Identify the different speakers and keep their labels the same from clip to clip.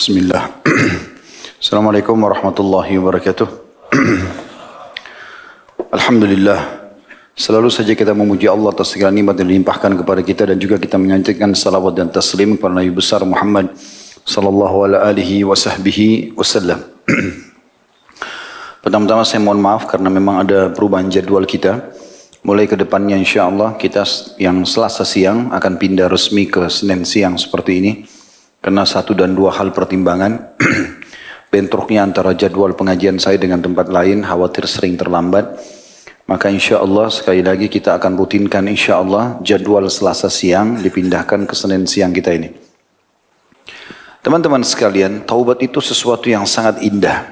Speaker 1: Bismillah. Assalamualaikum warahmatullahi wabarakatuh. Alhamdulillah. Selalu saja kita memuji Allah atas segala nikmat yang dilimpahkan kepada kita dan juga kita menyanjungkan salawat dan taslim kepada Nabi besar Muhammad sallallahu alaihi wasallam. Pertama-tama saya mohon maaf karena memang ada perubahan jadwal kita. Mulai ke depannya insyaAllah kita yang Selasa siang akan pindah resmi ke Senin siang seperti ini. Karena satu dan dua hal pertimbangan. Bentroknya antara jadwal pengajian saya dengan tempat lain, khawatir sering terlambat. Maka insyaAllah sekali lagi kita akan rutinkan insyaAllah jadwal Selasa siang dipindahkan ke Senin siang kita ini. Teman-teman sekalian, taubat itu sesuatu yang sangat indah.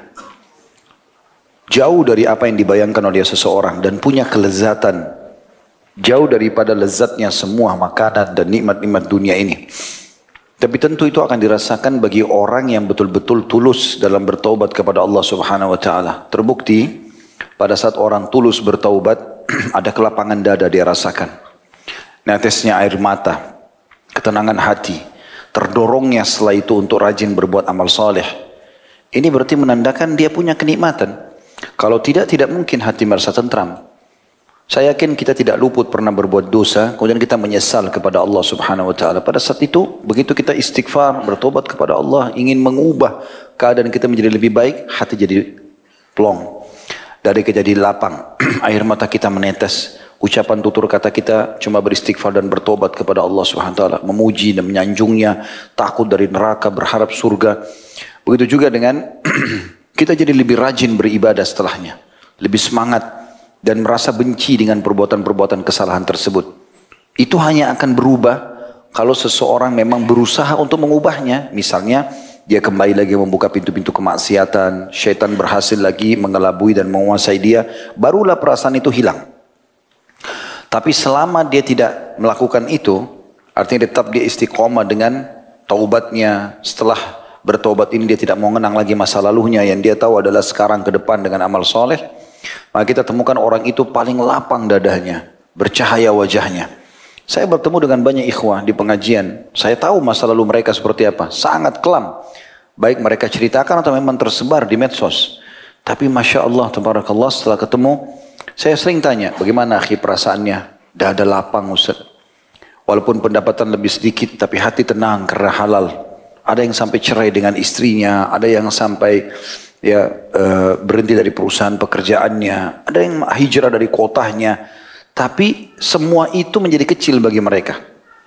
Speaker 1: Jauh dari apa yang dibayangkan oleh seseorang dan punya kelezatan. Jauh daripada lezatnya semua makanan dan nikmat-nikmat dunia ini. Tapi tentu itu akan dirasakan bagi orang yang betul-betul tulus dalam bertaubat kepada Allah Subhanahu wa taala. Terbukti pada saat orang tulus bertaubat ada kelapangan dada dia rasakan. Netesnya air mata, ketenangan hati, terdorongnya setelah itu untuk rajin berbuat amal saleh. Ini berarti menandakan dia punya kenikmatan. Kalau tidak mungkin hati merasa tentram. Saya yakin kita tidak luput pernah berbuat dosa, kemudian kita menyesal kepada Allah Subhanahu wa taala. Pada saat itu, begitu kita istighfar, bertobat kepada Allah, ingin mengubah keadaan kita menjadi lebih baik, hati jadi plong. Dari kejadian lapang, air mata kita menetes. Ucapan tutur kata kita cuma beristighfar dan bertobat kepada Allah Subhanahu wa taala, memuji dan menyanjungnya, takut dari neraka, berharap surga. Begitu juga dengan kita jadi lebih rajin beribadah setelahnya, lebih semangat dan merasa benci dengan perbuatan-perbuatan kesalahan tersebut. Itu hanya akan berubah kalau seseorang memang berusaha untuk mengubahnya. Misalnya dia kembali lagi membuka pintu-pintu kemaksiatan, syaitan berhasil lagi mengelabui dan menguasai dia, barulah perasaan itu hilang. Tapi selama dia tidak melakukan itu, artinya tetap dia istiqomah dengan taubatnya. Setelah bertaubat ini dia tidak mau mengenang lagi masa lalunya, yang dia tahu adalah sekarang ke depan dengan amal soleh. Maka kita temukan orang itu paling lapang dadanya, bercahaya wajahnya. Saya bertemu dengan banyak ikhwah di pengajian. Saya tahu masa lalu mereka seperti apa. Sangat kelam. Baik mereka ceritakan atau memang tersebar di medsos. Tapi Masya Allah, tabarakallah, setelah ketemu, saya sering tanya, bagaimana akhi perasaannya? Dada lapang Ustaz. Walaupun pendapatan lebih sedikit, tapi hati tenang karena halal. Ada yang sampai cerai dengan istrinya, ada yang sampai berhenti dari perusahaan pekerjaannya, ada yang hijrah dari kotanya, tapi semua itu menjadi kecil bagi mereka.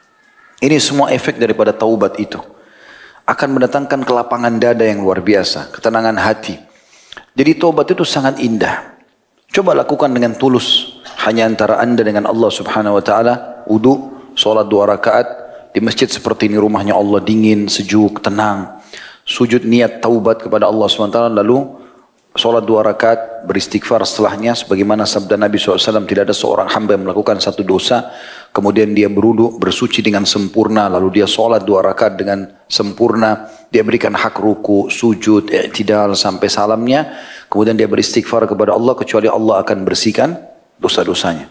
Speaker 1: Ini semua efek daripada taubat itu. Akan mendatangkan kelapangan dada yang luar biasa, ketenangan hati. Jadi taubat itu sangat indah. Coba lakukan dengan tulus, hanya antara anda dengan Allah Subhanahu wa taala, wudu, sholat 2 rakaat, di masjid seperti ini rumahnya Allah dingin, sejuk, tenang. Sujud niat taubat kepada Allah SWT, lalu sholat 2 rakaat, beristighfar setelahnya, sebagaimana sabda Nabi SAW, tidak ada seorang hamba yang melakukan satu dosa, kemudian dia berwudu, bersuci dengan sempurna, lalu dia sholat 2 rakaat dengan sempurna, dia berikan hak ruku, sujud, i'tidal sampai salamnya, kemudian dia beristighfar kepada Allah, kecuali Allah akan bersihkan dosa-dosanya.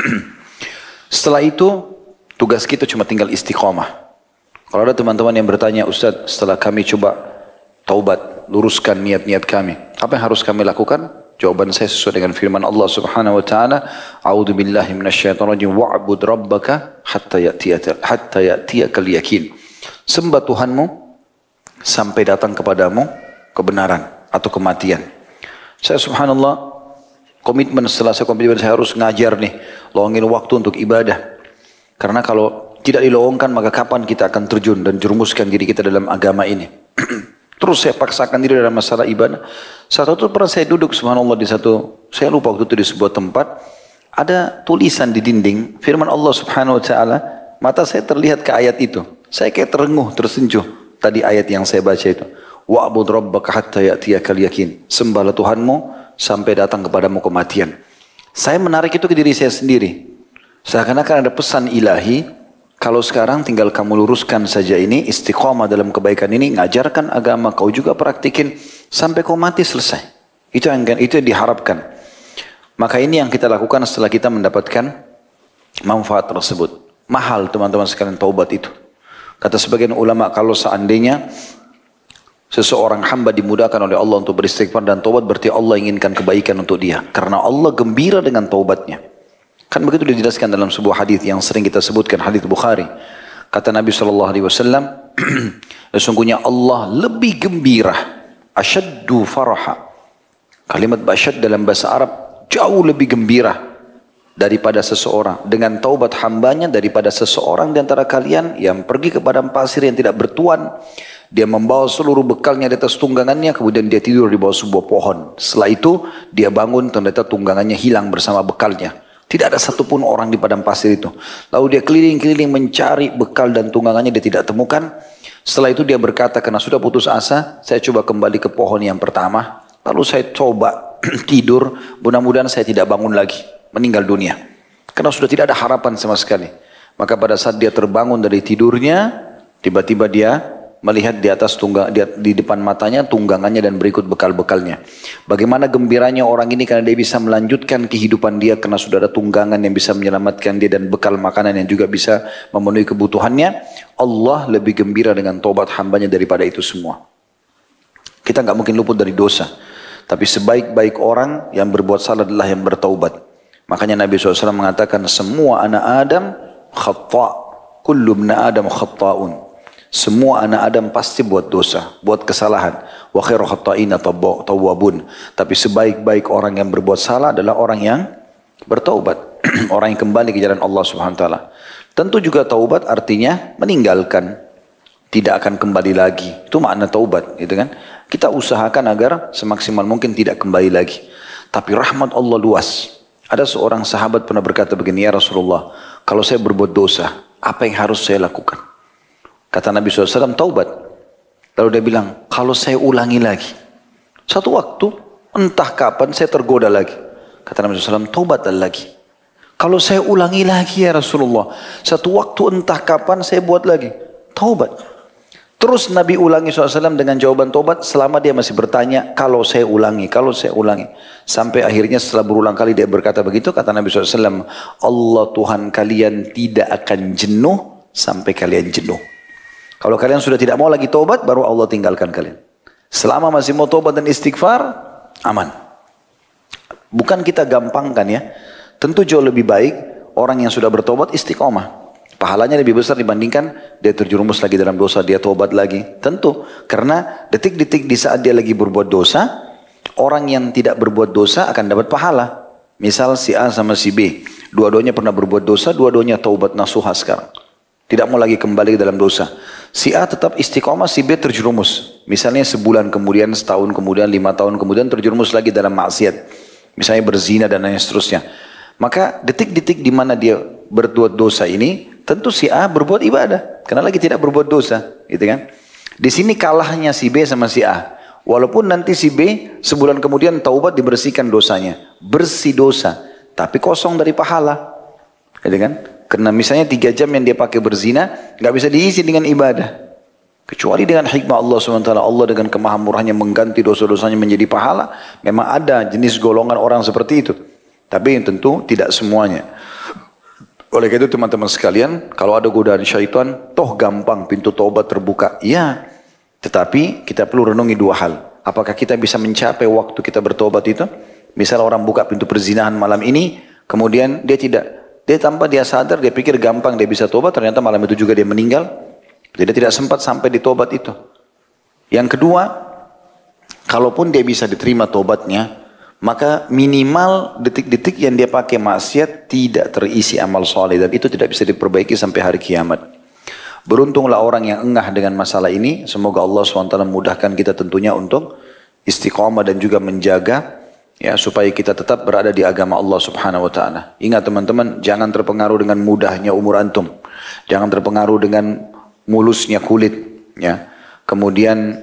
Speaker 1: Setelah itu, tugas kita cuma tinggal istiqomah. Kalau ada teman-teman yang bertanya, Ustaz, setelah kami coba taubat, luruskan niat-niat kami, apa yang harus kami lakukan? Jawaban saya sesuai dengan firman Allah Subhanahu wa taala, A'udzu billahi minasyaitonir rajim, wa'bud rabbaka hatta ya'tiyakal yakin. Sembah Tuhanmu sampai datang kepadamu kebenaran atau kematian. Saya subhanallah, komitmen setelah saya komitmen saya harus ngajar nih, luangin waktu untuk ibadah. Karena kalau tidak dilowongkan maka kapan kita akan terjun dan jerumuskan diri kita dalam agama ini. Terus saya paksakan diri dalam masalah ibadah. Saat itu pernah saya duduk subhanallah di satu, saya lupa waktu itu di sebuah tempat, ada tulisan di dinding, firman Allah Subhanahu wa taala, mata saya terlihat ke ayat itu. Saya kayak terenguh, tersentuh tadi ayat yang saya baca itu. Wa'bud rabbaka hatta ya'tiyakal yakin. Sembahlah Tuhanmu sampai datang kepadamu kematian. Saya menarik itu ke diri saya sendiri. Seakan-akan ada pesan ilahi, kalau sekarang tinggal kamu luruskan saja ini, istiqomah dalam kebaikan ini, ngajarkan agama, kau juga praktikin, sampai kau mati selesai. Itu yang diharapkan. Maka ini yang kita lakukan setelah kita mendapatkan manfaat tersebut. Mahal teman-teman sekalian taubat itu. Kata sebagian ulama, kalau seandainya seseorang hamba dimudahkan oleh Allah untuk beristighfar dan taubat, berarti Allah inginkan kebaikan untuk dia. Karena Allah gembira dengan taubatnya. Kan begitu dijelaskan dalam sebuah hadis yang sering kita sebutkan, hadis Bukhari. Kata Nabi SAW, sesungguhnya Allah lebih gembira, asyaddu faraha. Kalimat asyad dalam bahasa Arab jauh lebih gembira daripada seseorang dengan taubat hambanya, daripada seseorang di antara kalian yang pergi ke padang pasir yang tidak bertuan. Dia membawa seluruh bekalnya di atas tunggangannya, kemudian dia tidur di bawah sebuah pohon. Setelah itu dia bangun, ternyata tunggangannya hilang bersama bekalnya. Tidak ada satupun orang di padang pasir itu. Lalu dia keliling-keliling mencari bekal dan tunggangannya, dia tidak temukan. Setelah itu dia berkata, karena sudah putus asa, saya coba kembali ke pohon yang pertama. Lalu saya coba tidur, mudah-mudahan saya tidak bangun lagi, meninggal dunia. Karena sudah tidak ada harapan sama sekali. Maka pada saat dia terbangun dari tidurnya, tiba-tiba dia melihat di atas di depan matanya tunggangannya dan berikut bekal-bekalnya. Bagaimana gembiranya orang ini karena dia bisa melanjutkan kehidupan dia karena sudah ada tunggangan yang bisa menyelamatkan dia dan bekal makanan yang juga bisa memenuhi kebutuhannya. Allah lebih gembira dengan taubat hambanya daripada itu semua. Kita nggak mungkin luput dari dosa. Tapi sebaik-baik orang yang berbuat salah adalah yang bertaubat. Makanya Nabi SAW mengatakan semua anak Adam khata', kullu ibna Adam khata'un. Semua anak Adam pasti buat dosa, buat kesalahan. Wa khairu khata'ina tawwabun. Tapi sebaik-baik orang yang berbuat salah adalah orang yang bertaubat. Orang yang kembali ke jalan Allah Subhanahu wa taala. Tentu juga taubat artinya meninggalkan, tidak akan kembali lagi. Itu makna taubat, gitu kan? Kita usahakan agar semaksimal mungkin tidak kembali lagi. Tapi rahmat Allah luas. Ada seorang sahabat pernah berkata begini, ya Rasulullah, kalau saya berbuat dosa, apa yang harus saya lakukan? Kata Nabi SAW, taubat. Lalu dia bilang, kalau saya ulangi lagi. Satu waktu, entah kapan saya tergoda lagi. Kata Nabi SAW, taubatlah lagi. Kalau saya ulangi lagi ya Rasulullah. Satu waktu entah kapan saya buat lagi. Taubat. Terus Nabi ulangi SAW dengan jawaban taubat. Selama dia masih bertanya, kalau saya ulangi, kalau saya ulangi. Sampai akhirnya setelah berulang kali dia berkata begitu. Kata Nabi SAW, Allah Tuhan kalian tidak akan jenuh sampai kalian jenuh. Kalau kalian sudah tidak mau lagi taubat, baru Allah tinggalkan kalian. Selama masih mau taubat dan istighfar, aman. Bukan kita gampangkan ya. Tentu jauh lebih baik orang yang sudah bertobat istiqomah. Pahalanya lebih besar dibandingkan dia terjerumus lagi dalam dosa, dia taubat lagi. Tentu, karena detik-detik di saat dia lagi berbuat dosa, orang yang tidak berbuat dosa akan dapat pahala. Misal si A sama si B, dua-duanya pernah berbuat dosa, dua-duanya taubat nasuha sekarang. Tidak mau lagi kembali dalam dosa. Si A tetap istiqomah, si B terjerumus. Misalnya sebulan kemudian, setahun kemudian, 5 tahun kemudian terjerumus lagi dalam maksiat. Misalnya berzina dan lain seterusnya. Maka detik-detik di mana dia berbuat dosa ini, tentu si A berbuat ibadah. Karena lagi tidak berbuat dosa. Gitu kan? Di sini kalahnya si B sama si A. Walaupun nanti si B sebulan kemudian taubat dibersihkan dosanya. Bersih dosa. Tapi kosong dari pahala. Gitu kan? Karena misalnya 3 jam yang dia pakai berzina, nggak bisa diisi dengan ibadah. Kecuali dengan hikmah Allah SWT, Allah dengan kemahamurahannya mengganti dosa-dosanya menjadi pahala. Memang ada jenis golongan orang seperti itu. Tapi tentu tidak semuanya. Oleh karena itu teman-teman sekalian, kalau ada godaan syaitan, toh gampang pintu taubat terbuka. Ya, tetapi kita perlu renungi 2 hal. Apakah kita bisa mencapai waktu kita bertobat itu? Misal orang buka pintu perzinahan malam ini, kemudian dia tanpa dia sadar, dia pikir gampang dia bisa tobat, ternyata malam itu juga dia meninggal. Jadi tidak sempat sampai di tobat itu. Yang kedua, kalaupun dia bisa diterima tobatnya, maka minimal detik-detik yang dia pakai maksiat tidak terisi amal soleh, dan itu tidak bisa diperbaiki sampai hari kiamat. Beruntunglah orang yang engah dengan masalah ini. Semoga Allah SWT memudahkan kita tentunya untuk istiqamah dan juga menjaga, ya, supaya kita tetap berada di agama Allah Subhanahu wa taala. Ingat teman-teman, jangan terpengaruh dengan mudahnya umur antum. Jangan terpengaruh dengan mulusnya kulit, ya. Kemudian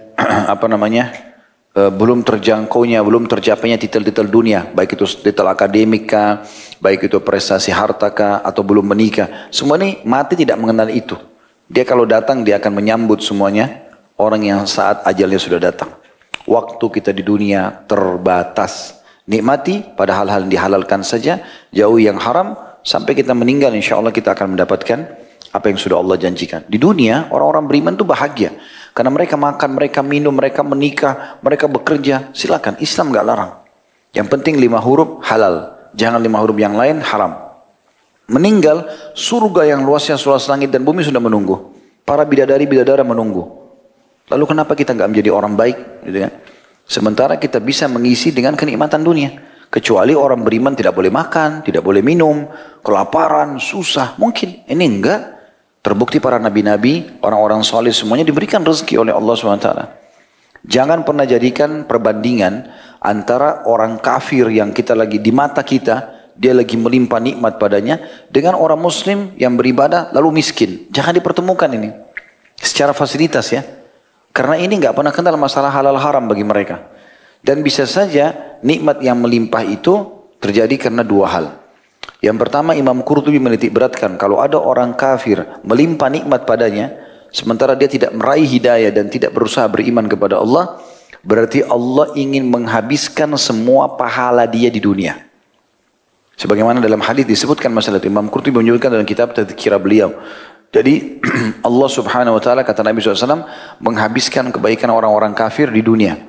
Speaker 1: belum terjangkaunya, belum tercapainya titel-titel dunia, baik itu titel akademika, baik itu prestasi harta atau belum menikah. Semua ini mati tidak mengenal itu. Dia kalau datang dia akan menyambut semuanya orang yang saat ajalnya sudah datang. Waktu kita di dunia terbatas. Nikmati pada hal-hal yang dihalalkan saja, jauh yang haram, sampai kita meninggal insya Allah kita akan mendapatkan apa yang sudah Allah janjikan. Di dunia orang-orang beriman itu bahagia. Karena mereka makan, mereka minum, mereka menikah, mereka bekerja. Silakan, Islam nggak larang. Yang penting 5 huruf halal. Jangan 5 huruf yang lain haram. Meninggal, surga yang luasnya seluas langit dan bumi sudah menunggu. Para bidadari-bidadara menunggu. Lalu kenapa kita nggak menjadi orang baik? Gitu ya? Sementara kita bisa mengisi dengan kenikmatan dunia. Kecuali orang beriman tidak boleh makan, tidak boleh minum, kelaparan, susah. Mungkin ini enggak. Terbukti para nabi-nabi, orang-orang soleh semuanya diberikan rezeki oleh Allah SWT. Jangan pernah jadikan perbandingan antara orang kafir yang kita lagi di mata kita, dia lagi melimpah nikmat padanya, dengan orang muslim yang beribadah lalu miskin. Jangan dipertemukan ini. Secara fasilitas ya. Karena ini nggak pernah kenal masalah halal haram bagi mereka. Dan bisa saja nikmat yang melimpah itu terjadi karena 2 hal. Yang pertama, Imam Qurtubi menitik beratkan kalau ada orang kafir melimpah nikmat padanya, sementara dia tidak meraih hidayah dan tidak berusaha beriman kepada Allah, berarti Allah ingin menghabiskan semua pahala dia di dunia. Sebagaimana dalam hadis disebutkan masalah itu, Imam Qurtubi menunjukkan dalam kitab Tadhkirah beliau. Jadi Allah Subhanahu Wa Taala kata Nabi SAW menghabiskan kebaikan orang-orang kafir di dunia.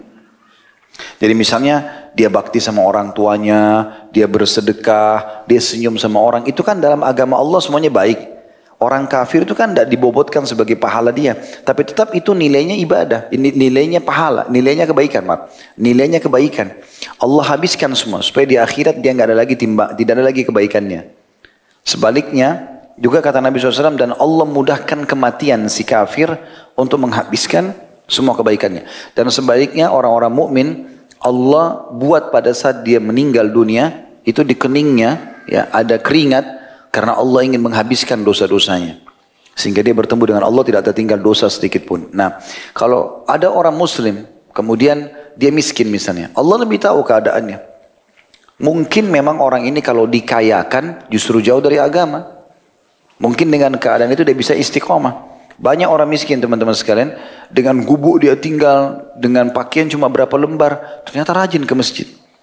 Speaker 1: Jadi misalnya dia bakti sama orang tuanya, dia bersedekah, dia senyum sama orang, itu kan dalam agama Allah semuanya baik. Orang kafir itu kan tidak dibobotkan sebagai pahala dia, tapi tetap itu nilainya ibadah, nilainya pahala, nilainya kebaikan, nilainya kebaikan. Allah habiskan semua supaya di akhirat dia nggak ada lagi tidak ada lagi kebaikannya. Sebaliknya juga kata Nabi SAW, dan Allah mudahkan kematian si kafir untuk menghabiskan semua kebaikannya. Dan sebaliknya orang-orang mukmin Allah buat pada saat dia meninggal dunia itu di keningnya ya ada keringat karena Allah ingin menghabiskan dosa-dosanya. Sehingga dia bertemu dengan Allah tidak tertinggal dosa sedikit pun. Nah, kalau ada orang muslim kemudian dia miskin misalnya, Allah lebih tahu keadaannya. Mungkin memang orang ini kalau dikayakan justru jauh dari agama. Mungkin dengan keadaan itu dia bisa istiqomah. Banyak orang miskin teman-teman sekalian, dengan gubuk dia tinggal, dengan pakaian cuma berapa lembar, ternyata rajin ke masjid.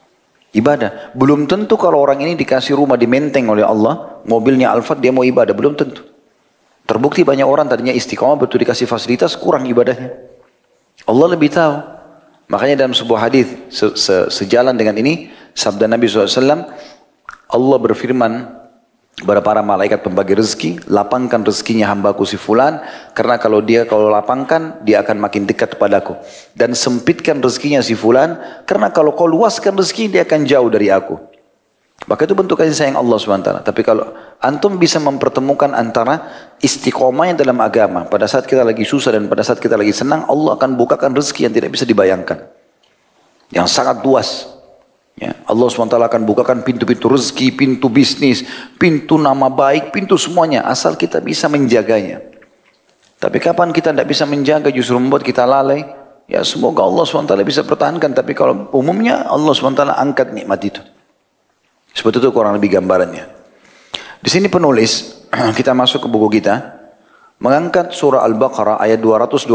Speaker 1: Ibadah. Belum tentu kalau orang ini dikasih rumah di Menteng oleh Allah, mobilnya Alphard dia mau ibadah, belum tentu. Terbukti banyak orang tadinya istiqomah betul dikasih fasilitas, kurang ibadahnya. Allah lebih tahu. Makanya dalam sebuah hadis sejalan dengan ini, sabda Nabi SAW, Allah berfirman kepada para malaikat pembagi rezeki, lapangkan rezekinya hambaku si fulan, karena kalau lapangkan, dia akan makin dekat kepadaku. Dan sempitkan rezekinya si fulan, karena kalau kau luaskan rezeki, dia akan jauh dari aku. Maka itu bentuk kasih sayang Allah SWT. Tapi kalau antum bisa mempertemukan antara istiqomahnya dalam agama, pada saat kita lagi susah dan pada saat kita lagi senang, Allah akan bukakan rezeki yang tidak bisa dibayangkan. Yang sangat luas. Ya, Allah SWT akan bukakan pintu-pintu rezeki, pintu bisnis, pintu nama baik, pintu semuanya. Asal kita bisa menjaganya. Tapi kapan kita tidak bisa menjaga justru membuat kita lalai. Ya semoga Allah SWT bisa pertahankan. Tapi kalau umumnya Allah SWT angkat nikmat itu. Seperti itu kurang lebih gambarannya. Di sini penulis, kita masuk ke buku kita. Mengangkat surah Al-Baqarah ayat 222.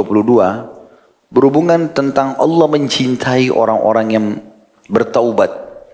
Speaker 1: Berhubungan tentang Allah mencintai orang-orang yang bertaubat.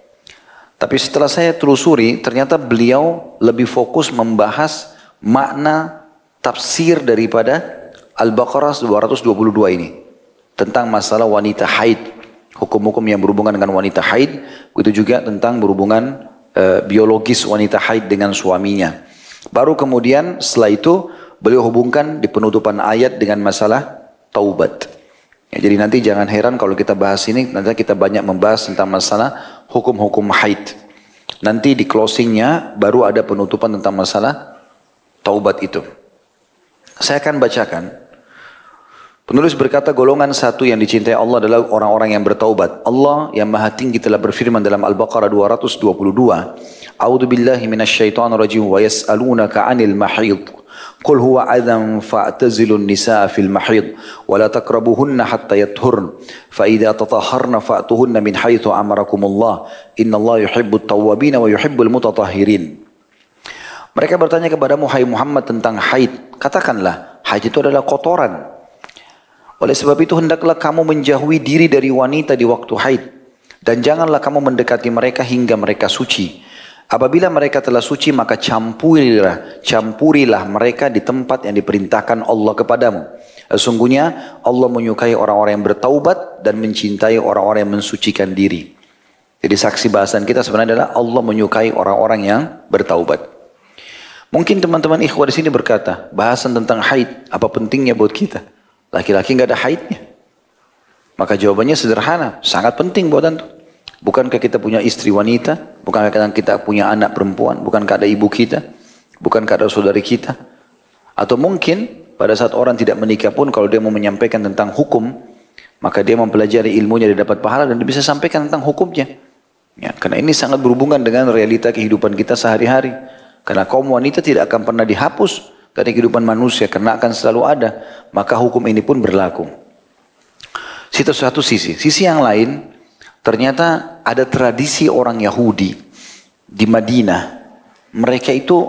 Speaker 1: Tapi setelah saya telusuri, ternyata beliau lebih fokus membahas makna tafsir daripada Al-Baqarah 222 ini. Tentang masalah wanita haid. Hukum-hukum yang berhubungan dengan wanita haid. Begitu juga tentang berhubungan biologis wanita haid dengan suaminya. Baru kemudian setelah itu beliau hubungkan di penutupan ayat dengan masalah taubat. Ya, jadi nanti jangan heran kalau kita bahas ini, nanti kita banyak membahas tentang masalah hukum-hukum haid. Nanti di closingnya baru ada penutupan tentang masalah taubat itu. Saya akan bacakan. Penulis berkata golongan satu yang dicintai Allah adalah orang-orang yang bertaubat. Allah yang maha tinggi telah berfirman dalam Al-Baqarah 222. A'udzu billahi minasyaitonir rajim wa yas'alunaka 'anil mahid. Qul huwa adhan fa'tazilun nisaa fil mahid wa la taqrabuhunna hatta yathurn fa idza tatahharna fa'tuhunna min haitsu amarakumullah innallaha yuhibbut tawwabin wa yuhibbul mutatahhirin. Mereka bertanya kepadamu hai Muhammad tentang haid. Katakanlah, haid itu adalah kotoran. Oleh sebab itu hendaklah kamu menjauhi diri dari wanita di waktu haid dan janganlah kamu mendekati mereka hingga mereka suci. Apabila mereka telah suci maka campurilah mereka di tempat yang diperintahkan Allah kepadamu. Sesungguhnya Allah menyukai orang-orang yang bertaubat dan mencintai orang-orang yang mensucikan diri. Jadi saksi bahasan kita sebenarnya adalah Allah menyukai orang-orang yang bertaubat. Mungkin teman-teman ikhwah di sini berkata, bahasan tentang haid, apa pentingnya buat kita? Laki-laki nggak ada haidnya. Maka jawabannya sederhana, sangat penting buat antum. Bukankah kita punya istri wanita? Bukankah kita punya anak perempuan? Bukankah ada ibu kita? Bukankah ada saudari kita? Atau mungkin pada saat orang tidak menikah pun kalau dia mau menyampaikan tentang hukum, maka dia mempelajari ilmunya, dia dapat pahala dan dia bisa sampaikan tentang hukumnya. Ya, karena ini sangat berhubungan dengan realita kehidupan kita sehari-hari. Karena kaum wanita tidak akan pernah dihapus dari kehidupan manusia karena akan selalu ada. Maka hukum ini pun berlaku. Itu satu sisi. Sisi yang lain, ternyata ada tradisi orang Yahudi di Madinah. Mereka itu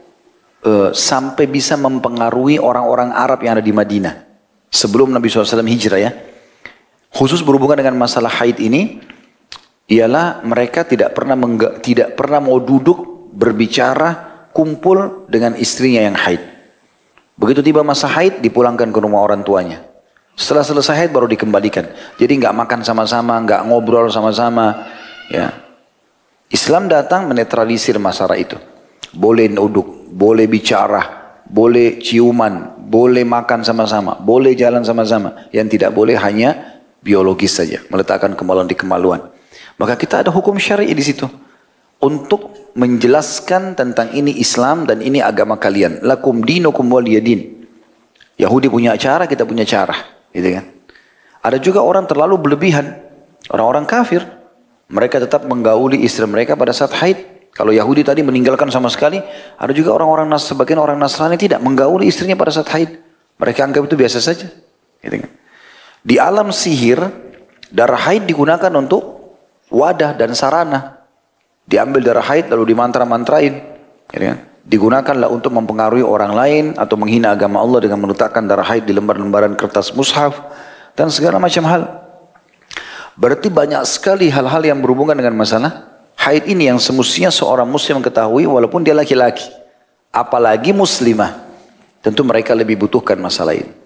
Speaker 1: sampai bisa mempengaruhi orang-orang Arab yang ada di Madinah. Sebelum Nabi SAW hijrah ya. Khusus berhubungan dengan masalah haid ini, ialah mereka tidak pernah mau duduk berbicara kumpul dengan istrinya yang haid. Begitu tiba masa haid dipulangkan ke rumah orang tuanya. Setelah selesai haid baru dikembalikan. Jadi nggak makan sama-sama, nggak ngobrol sama-sama. Ya, Islam datang menetralisir masalah itu. Boleh duduk, boleh bicara, boleh ciuman, boleh makan sama-sama, boleh jalan sama-sama. Yang tidak boleh hanya biologis saja, meletakkan kemaluan di kemaluan. Maka kita ada hukum syar'i di situ untuk menjelaskan tentang ini Islam dan ini agama kalian. Lakum dinukum waliyadin. Yahudi punya cara, kita punya cara, gitu kan? Ada juga orang terlalu berlebihan, orang-orang kafir, mereka tetap menggauli istri mereka pada saat haid. Kalau Yahudi tadi meninggalkan sama sekali, ada juga sebagian orang Nasrani tidak menggauli istrinya pada saat haid. Mereka anggap itu biasa saja, gitu kan? Di alam sihir, darah haid digunakan untuk wadah dan sarana. Diambil darah haid lalu dimantra-mantrain. Digunakanlah untuk mempengaruhi orang lain atau menghina agama Allah dengan meletakkan darah haid di lembar-lembaran kertas mushaf dan segala macam hal. Berarti banyak sekali hal-hal yang berhubungan dengan masalah haid ini yang semestinya seorang muslim ketahui walaupun dia laki-laki. Apalagi muslimah. Tentu mereka lebih butuhkan masalah ini.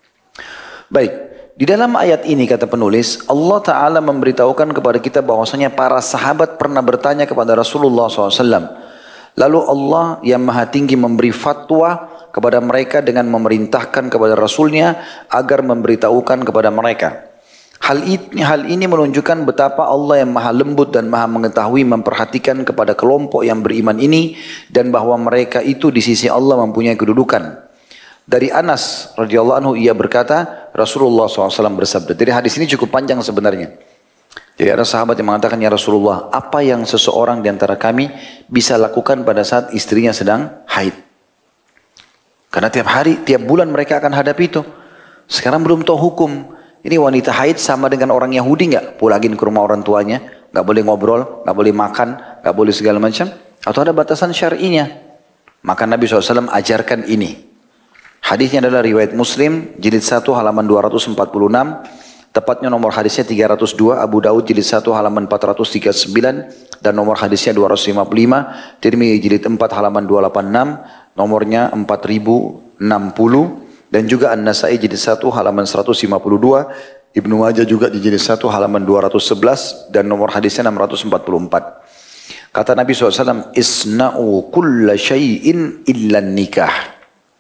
Speaker 1: Baik. Di dalam ayat ini kata penulis, Allah Ta'ala memberitahukan kepada kita bahwasanya para sahabat pernah bertanya kepada Rasulullah SAW. Lalu Allah yang maha tinggi memberi fatwa kepada mereka dengan memerintahkan kepada Rasulnya agar memberitahukan kepada mereka. Hal ini menunjukkan betapa Allah yang maha lembut dan maha mengetahui memperhatikan kepada kelompok yang beriman ini dan bahwa mereka itu di sisi Allah mempunyai kedudukan. Dari Anas radhiyallahu anhu ia berkata, Rasulullah SAW bersabda. Jadi hadis ini cukup panjang sebenarnya. Jadi ada sahabat yang mengatakan, ya Rasulullah, apa yang seseorang di antara kami bisa lakukan pada saat istrinya sedang haid? Karena tiap hari, tiap bulan mereka akan hadapi itu. Sekarang belum tahu hukum. Ini wanita haid sama dengan orang Yahudi nggak? Pulangin ke rumah orang tuanya, nggak boleh ngobrol, nggak boleh makan, nggak boleh segala macam. Atau ada batasan syar'inya? Maka Nabi SAW ajarkan ini. Hadisnya adalah riwayat Muslim, jilid 1 halaman 246, tepatnya nomor hadisnya 302, Abu Daud jilid 1 halaman 439, dan nomor hadisnya 255, Tirmidzi jilid 4 halaman 286, nomornya 4060, dan juga An-Nasai jilid 1 halaman 152, Ibnu Majah juga di jilid 1 halaman 211, dan nomor hadisnya 644. Kata Nabi SAW, Isna'u kulla syai'in illa nikah.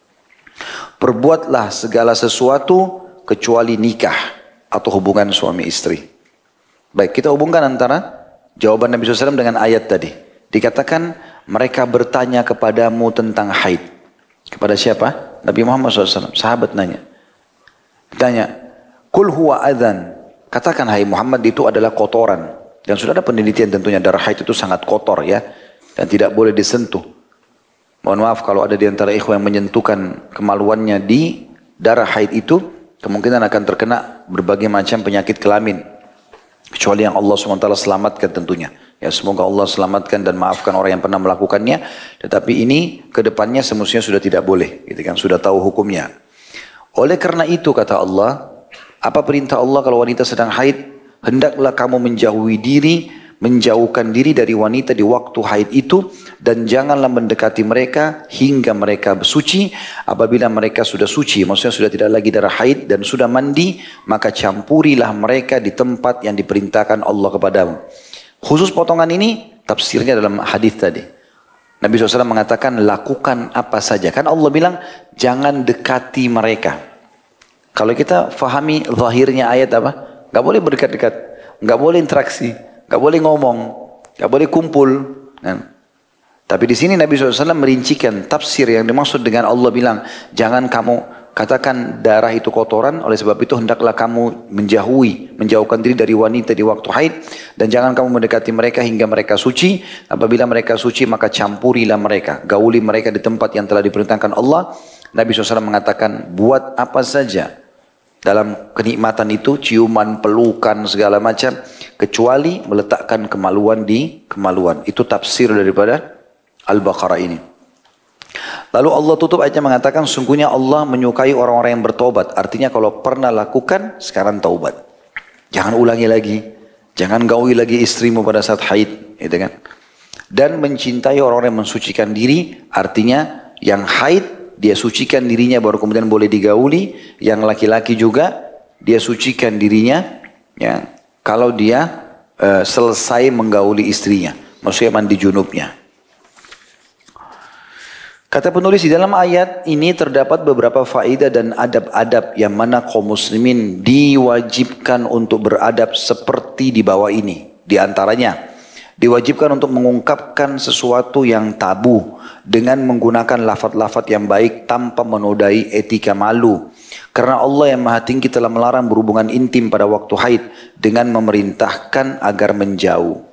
Speaker 1: Perbuatlah segala sesuatu kecuali nikah atau hubungan suami istri. Baik, kita hubungkan antara jawaban Nabi SAW dengan ayat tadi. Dikatakan mereka bertanya kepadamu tentang haid. Kepada siapa? Nabi Muhammad SAW. Sahabat nanya. Ditanya, Kul huwa adhan. Katakan hai Muhammad itu adalah kotoran. Dan sudah ada penelitian tentunya darah haid itu sangat kotor ya. Dan tidak boleh disentuh. Mohon maaf kalau ada di antara ikhwan yang menyentuhkan kemaluannya di darah haid itu, kemungkinan akan terkena berbagai macam penyakit kelamin. Kecuali yang Allah SWT selamatkan tentunya. Ya, semoga Allah selamatkan dan maafkan orang yang pernah melakukannya. Tetapi ini kedepannya semestinya sudah tidak boleh. Gitu kan, sudah tahu hukumnya. Oleh karena itu kata Allah, apa perintah Allah kalau wanita sedang haid? Hendaklah kamu menjauhi diri menjauhkan diri dari wanita di waktu haid itu, dan janganlah mendekati mereka hingga mereka suci. Apabila mereka sudah suci, maksudnya sudah tidak lagi darah haid dan sudah mandi, maka campurilah mereka di tempat yang diperintahkan Allah kepadamu. Khusus potongan ini tafsirnya dalam hadis tadi. Nabi SAW mengatakan lakukan apa saja. Kan Allah bilang jangan dekati mereka. Kalau kita fahami zahirnya ayat apa? Gak boleh berdekat-dekat, gak boleh interaksi, gak boleh ngomong, gak boleh kumpul. Tapi di sini Nabi SAW merincikan tafsir yang dimaksud dengan Allah bilang jangan kamu katakan darah itu kotoran, oleh sebab itu hendaklah kamu menjauhkan diri dari wanita di waktu haid, dan jangan kamu mendekati mereka hingga mereka suci. Apabila mereka suci maka campurilah mereka, gauli mereka di tempat yang telah diperintahkan Allah. Nabi SAW mengatakan buat apa saja dalam kenikmatan itu, ciuman, pelukan, segala macam, kecuali meletakkan kemaluan di kemaluan. Itu tafsir daripada Al-Baqarah ini. Lalu Allah tutup ayatnya mengatakan sungguhnya Allah menyukai orang-orang yang bertobat. Artinya kalau pernah lakukan, sekarang taubat. Jangan ulangi lagi. Jangan gauli lagi istrimu pada saat haid. Gitu kan? Dan mencintai orang-orang yang mensucikan diri. Artinya yang haid, dia sucikan dirinya baru kemudian boleh digauli. Yang laki-laki juga, dia sucikan dirinya. Ya, kalau dia selesai menggauli istrinya. Maksudnya mandi junubnya. Kata penulis, di dalam ayat ini terdapat beberapa faedah dan adab-adab yang mana kaum muslimin diwajibkan untuk beradab seperti di bawah ini. Di antaranya, diwajibkan untuk mengungkapkan sesuatu yang tabu dengan menggunakan lafaz-lafaz yang baik tanpa menodai etika malu. Karena Allah yang Maha Tinggi telah melarang berhubungan intim pada waktu haid dengan memerintahkan agar menjauh.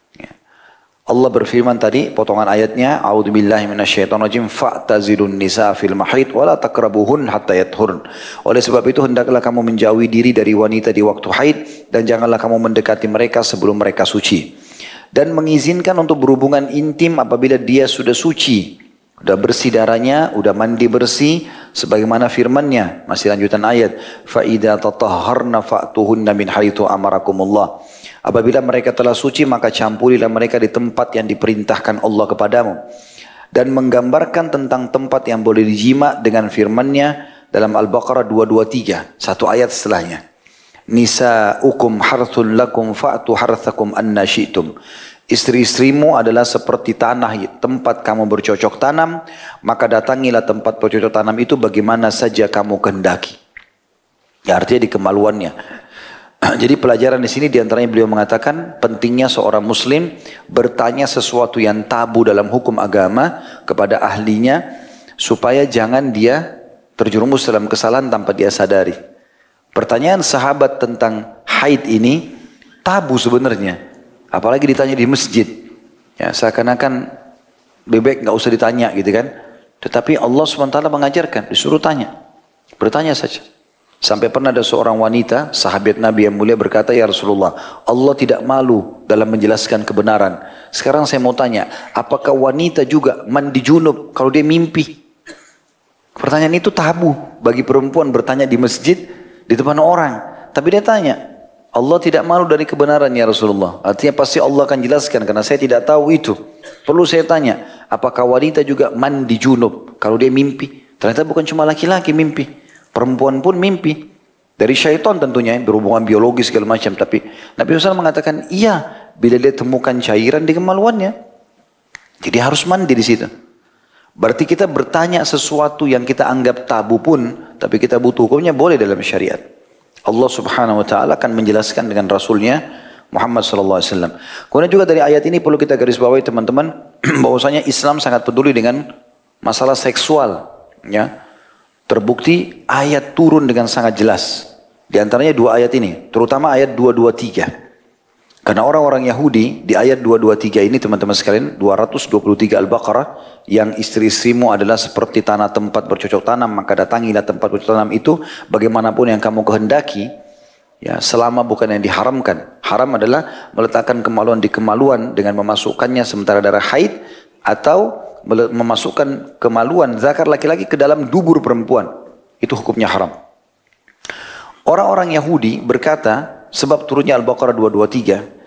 Speaker 1: Allah berfirman tadi, potongan ayatnya, A'udzubillahi minasyaitonirrajim, fa'tazilun nisa fil mahid wa la taqrabuhun hatta yathurn. Oleh sebab itu hendaklah kamu menjauhi diri dari wanita di waktu haid dan janganlah kamu mendekati mereka sebelum mereka suci. Dan mengizinkan untuk berhubungan intim apabila dia sudah suci, sudah bersih darahnya, sudah mandi bersih, sebagaimana firman-Nya, masih lanjutan ayat, fa idza tatahharna fa'tuhunna min haitsu amarakumullah. Apabila mereka telah suci maka campurilah mereka di tempat yang diperintahkan Allah kepadamu. Dan menggambarkan tentang tempat yang boleh dijima dengan firman-Nya dalam Al-Baqarah 223, satu ayat setelahnya. Nisa'ukum harthun lakum fa'tu harthakum anna syi'tum. Istri-istrimu adalah seperti tanah tempat kamu bercocok tanam, maka datangilah tempat bercocok tanam itu bagaimana saja kamu kehendaki. Ya, artinya di kemaluannya. Jadi pelajaran di sini diantaranya beliau mengatakan pentingnya seorang muslim bertanya sesuatu yang tabu dalam hukum agama kepada ahlinya supaya jangan dia terjerumus dalam kesalahan tanpa dia sadari. Pertanyaan sahabat tentang haid ini tabu sebenarnya, apalagi ditanya di masjid. Ya, seakan-akan bebek nggak usah ditanya gitu kan. Tetapi Allah SWT mengajarkan, disuruh tanya, bertanya saja. Sampai pernah ada seorang wanita, sahabat Nabi yang mulia berkata, ya Rasulullah, Allah tidak malu dalam menjelaskan kebenaran. Sekarang saya mau tanya, apakah wanita juga mandi junub kalau dia mimpi? Pertanyaan itu tabu bagi perempuan bertanya di masjid, di depan orang. Tapi dia tanya, Allah tidak malu dari kebenaran ya Rasulullah. Artinya pasti Allah akan jelaskan, karena saya tidak tahu itu. Perlu saya tanya, apakah wanita juga mandi junub kalau dia mimpi? Ternyata bukan cuma laki-laki mimpi. Perempuan pun mimpi. Dari syaitan tentunya, berhubungan biologis segala macam. Tapi Nabi SAW mengatakan, iya, bila dia temukan cairan di kemaluannya. Jadi harus mandi di situ. Berarti kita bertanya sesuatu yang kita anggap tabu pun, tapi kita butuh hukumnya, boleh dalam syariat. Allah Subhanahu Wa Taala akan menjelaskan dengan Rasulnya Muhammad SAW. Kemudian juga dari ayat ini perlu kita garis bawahi teman-teman, bahwasanya Islam sangat peduli dengan masalah seksual. Ya. Terbukti ayat turun dengan sangat jelas. Di antaranya dua ayat ini, terutama ayat 223. Karena orang-orang Yahudi di ayat 223 ini teman-teman sekalian, 223 Al-Baqarah, yang istri-istrimu adalah seperti tanah tempat bercocok tanam, maka datangilah tempat bercocok tanam itu bagaimanapun yang kamu kehendaki, ya, selama bukan yang diharamkan. Haram adalah meletakkan kemaluan di kemaluan dengan memasukkannya sementara darah haid, atau memasukkan kemaluan zakar laki-laki ke dalam dubur perempuan. Itu hukumnya haram. Orang-orang Yahudi berkata, sebab turunnya Al-Baqarah 223,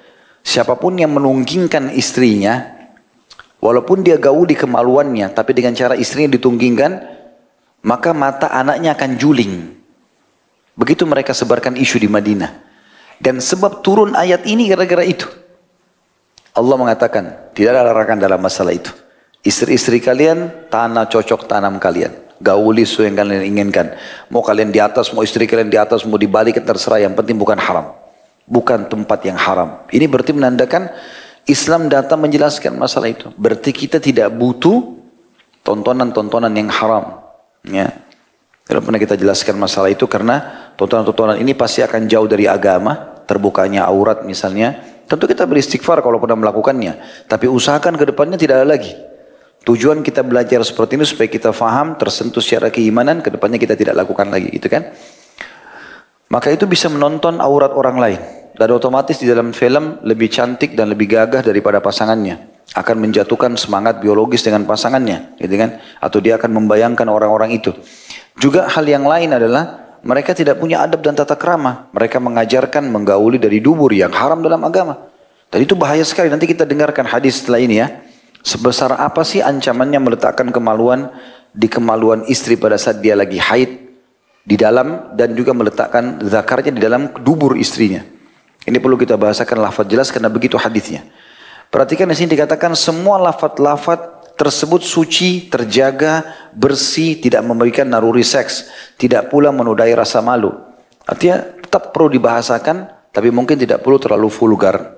Speaker 1: Siapapun yang menunggingkan istrinya, walaupun dia gauli kemaluannya, tapi dengan cara istrinya ditunggingkan, maka mata anaknya akan juling. Begitu mereka sebarkan isu di Madinah. Dan sebab turun ayat ini gara-gara itu. Allah mengatakan, tidak ada larangan dalam masalah itu. Istri-istri kalian, tanah cocok tanam kalian. Gauli sesuai yang kalian inginkan. Mau kalian di atas, mau istri kalian di atas, mau dibalik, terserah. Yang penting bukan haram. Bukan tempat yang haram. Ini berarti menandakan Islam datang menjelaskan masalah itu. Berarti kita tidak butuh tontonan-tontonan yang haram. Ya. Kalau pernah kita jelaskan masalah itu karena tontonan-tontonan ini pasti akan jauh dari agama. Terbukanya aurat misalnya. Tentu kita beristighfar kalau pernah melakukannya. Tapi usahakan ke depannya tidak ada lagi. Tujuan kita belajar seperti ini supaya kita faham, tersentuh secara keimanan, ke depannya kita tidak lakukan lagi. Gitu kan? Maka itu bisa menonton aurat orang lain. Dan otomatis di dalam film lebih cantik dan lebih gagah daripada pasangannya. Akan menjatuhkan semangat biologis dengan pasangannya. Gitu kan? Atau dia akan membayangkan orang-orang itu. Juga hal yang lain adalah mereka tidak punya adab dan tata krama. Mereka mengajarkan menggauli dari dubur yang haram dalam agama. Dan itu bahaya sekali. Nanti kita dengarkan hadis setelah ini ya. Sebesar apa sih ancamannya meletakkan kemaluan di kemaluan istri pada saat dia lagi haid di dalam, dan juga meletakkan zakarnya di dalam dubur istrinya. Ini perlu kita bahasakan lafaz jelas karena begitu hadisnya. Perhatikan di sini dikatakan semua lafaz-lafaz tersebut suci, terjaga, bersih, tidak memberikan naruri seks, tidak pula menodai rasa malu. Artinya tetap perlu dibahasakan, tapi mungkin tidak perlu terlalu vulgar.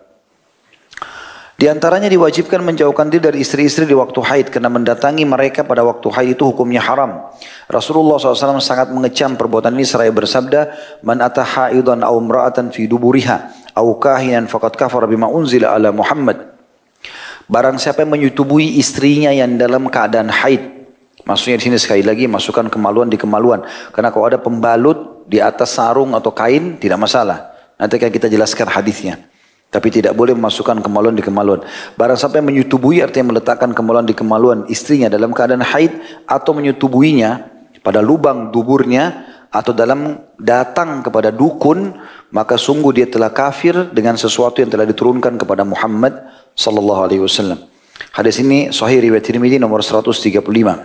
Speaker 1: Di antaranya diwajibkan menjauhkan diri dari istri-istri di waktu haid, karena mendatangi mereka pada waktu haid itu hukumnya haram. Rasulullah SAW sangat mengecam perbuatan ini seraya bersabda, "Man ata haidan aw imra'atan fi duburiha aw kahinan faqad kafara bima unzila ala Muhammad." Barang siapa yang menyetubui istrinya yang dalam keadaan haid. Maksudnya di sini sekali lagi masukkan kemaluan di kemaluan. Karena kalau ada pembalut di atas sarung atau kain tidak masalah. Nanti akan kita jelaskan hadisnya. Tapi tidak boleh memasukkan kemaluan di kemaluan. Barang siapa yang menyetubui artinya meletakkan kemaluan di kemaluan istrinya dalam keadaan haid. Atau menyetubuinya pada lubang duburnya. Atau dalam datang kepada dukun. Maka sungguh dia telah kafir dengan sesuatu yang telah diturunkan kepada Muhammad sallallahu alaihi wasallam. Hadis ini sahih riwayat Tirmidzi nomor 135.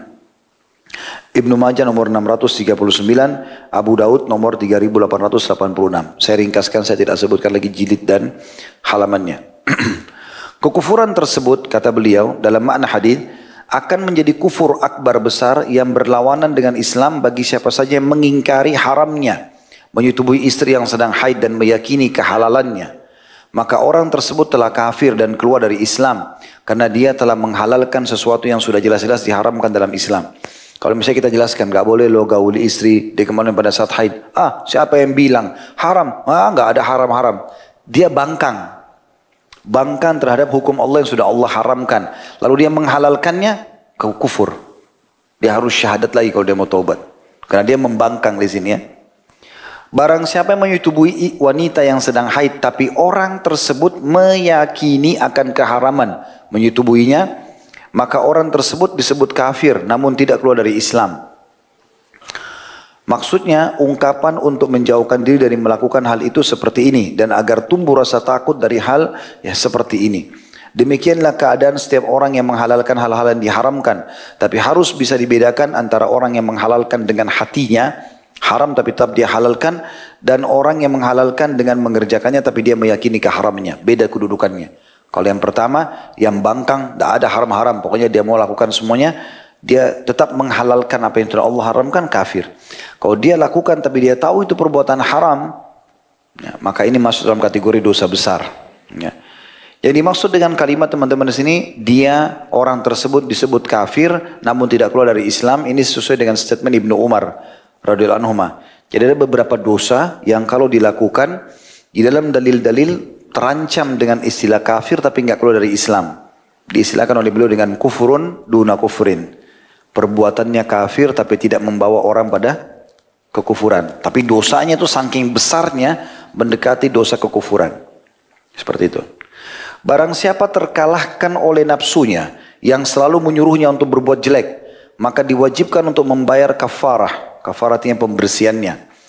Speaker 1: Ibnu Majah nomor 639, Abu Daud nomor 3886. Saya ringkaskan, saya tidak sebutkan lagi jilid dan halamannya. Kekufuran tersebut, kata beliau dalam makna hadis, akan menjadi kufur akbar besar yang berlawanan dengan Islam bagi siapa saja yang mengingkari haramnya menyetubui istri yang sedang haid dan meyakini kehalalannya. Maka orang tersebut telah kafir dan keluar dari Islam karena dia telah menghalalkan sesuatu yang sudah jelas-jelas diharamkan dalam Islam. Kalau misalnya kita jelaskan, gak boleh lo gauli istri di kemaluan pada saat haid. Siapa yang bilang haram? Gak ada haram-haram. Dia bangkang terhadap hukum Allah yang sudah Allah haramkan. Lalu dia menghalalkannya, kufur. Dia harus syahadat lagi kalau dia mau taubat. Karena dia membangkang di sini ya. Barang siapa yang menyetubui wanita yang sedang haid, tapi orang tersebut meyakini akan keharaman menyetubuinya, maka orang tersebut disebut kafir, namun tidak keluar dari Islam. Maksudnya, ungkapan untuk menjauhkan diri dari melakukan hal itu seperti ini, dan agar tumbuh rasa takut dari hal ya seperti ini. Demikianlah keadaan setiap orang yang menghalalkan hal-hal yang diharamkan, tapi harus bisa dibedakan antara orang yang menghalalkan dengan hatinya, haram tapi tetap dia halalkan, dan orang yang menghalalkan dengan mengerjakannya tapi dia meyakini keharamannya. Beda kedudukannya. Kalau yang pertama, yang bangkang, tidak ada haram-haram, pokoknya dia mau lakukan semuanya, dia tetap menghalalkan apa yang sudah Allah haramkan, kafir. Kalau dia lakukan tapi dia tahu itu perbuatan haram, ya, maka ini masuk dalam kategori dosa besar. Ya. Yang dimaksud dengan kalimat teman-teman di sini, dia orang tersebut disebut kafir, namun tidak keluar dari Islam. Ini sesuai dengan statement Ibnu Umar radhiyallahu anhu. Jadi ada beberapa dosa yang kalau dilakukan di dalam dalil-dalil terancam dengan istilah kafir tapi enggak keluar dari Islam. Diistilahkan oleh beliau dengan kufurun duna kufurin. Perbuatannya kafir tapi tidak membawa orang pada kekufuran. Tapi dosanya itu saking besarnya mendekati dosa kekufuran. Seperti itu. Barang siapa terkalahkan oleh nafsunya yang selalu menyuruhnya untuk berbuat jelek, maka diwajibkan untuk membayar kafarah. Kafarah artinya pembersihannya.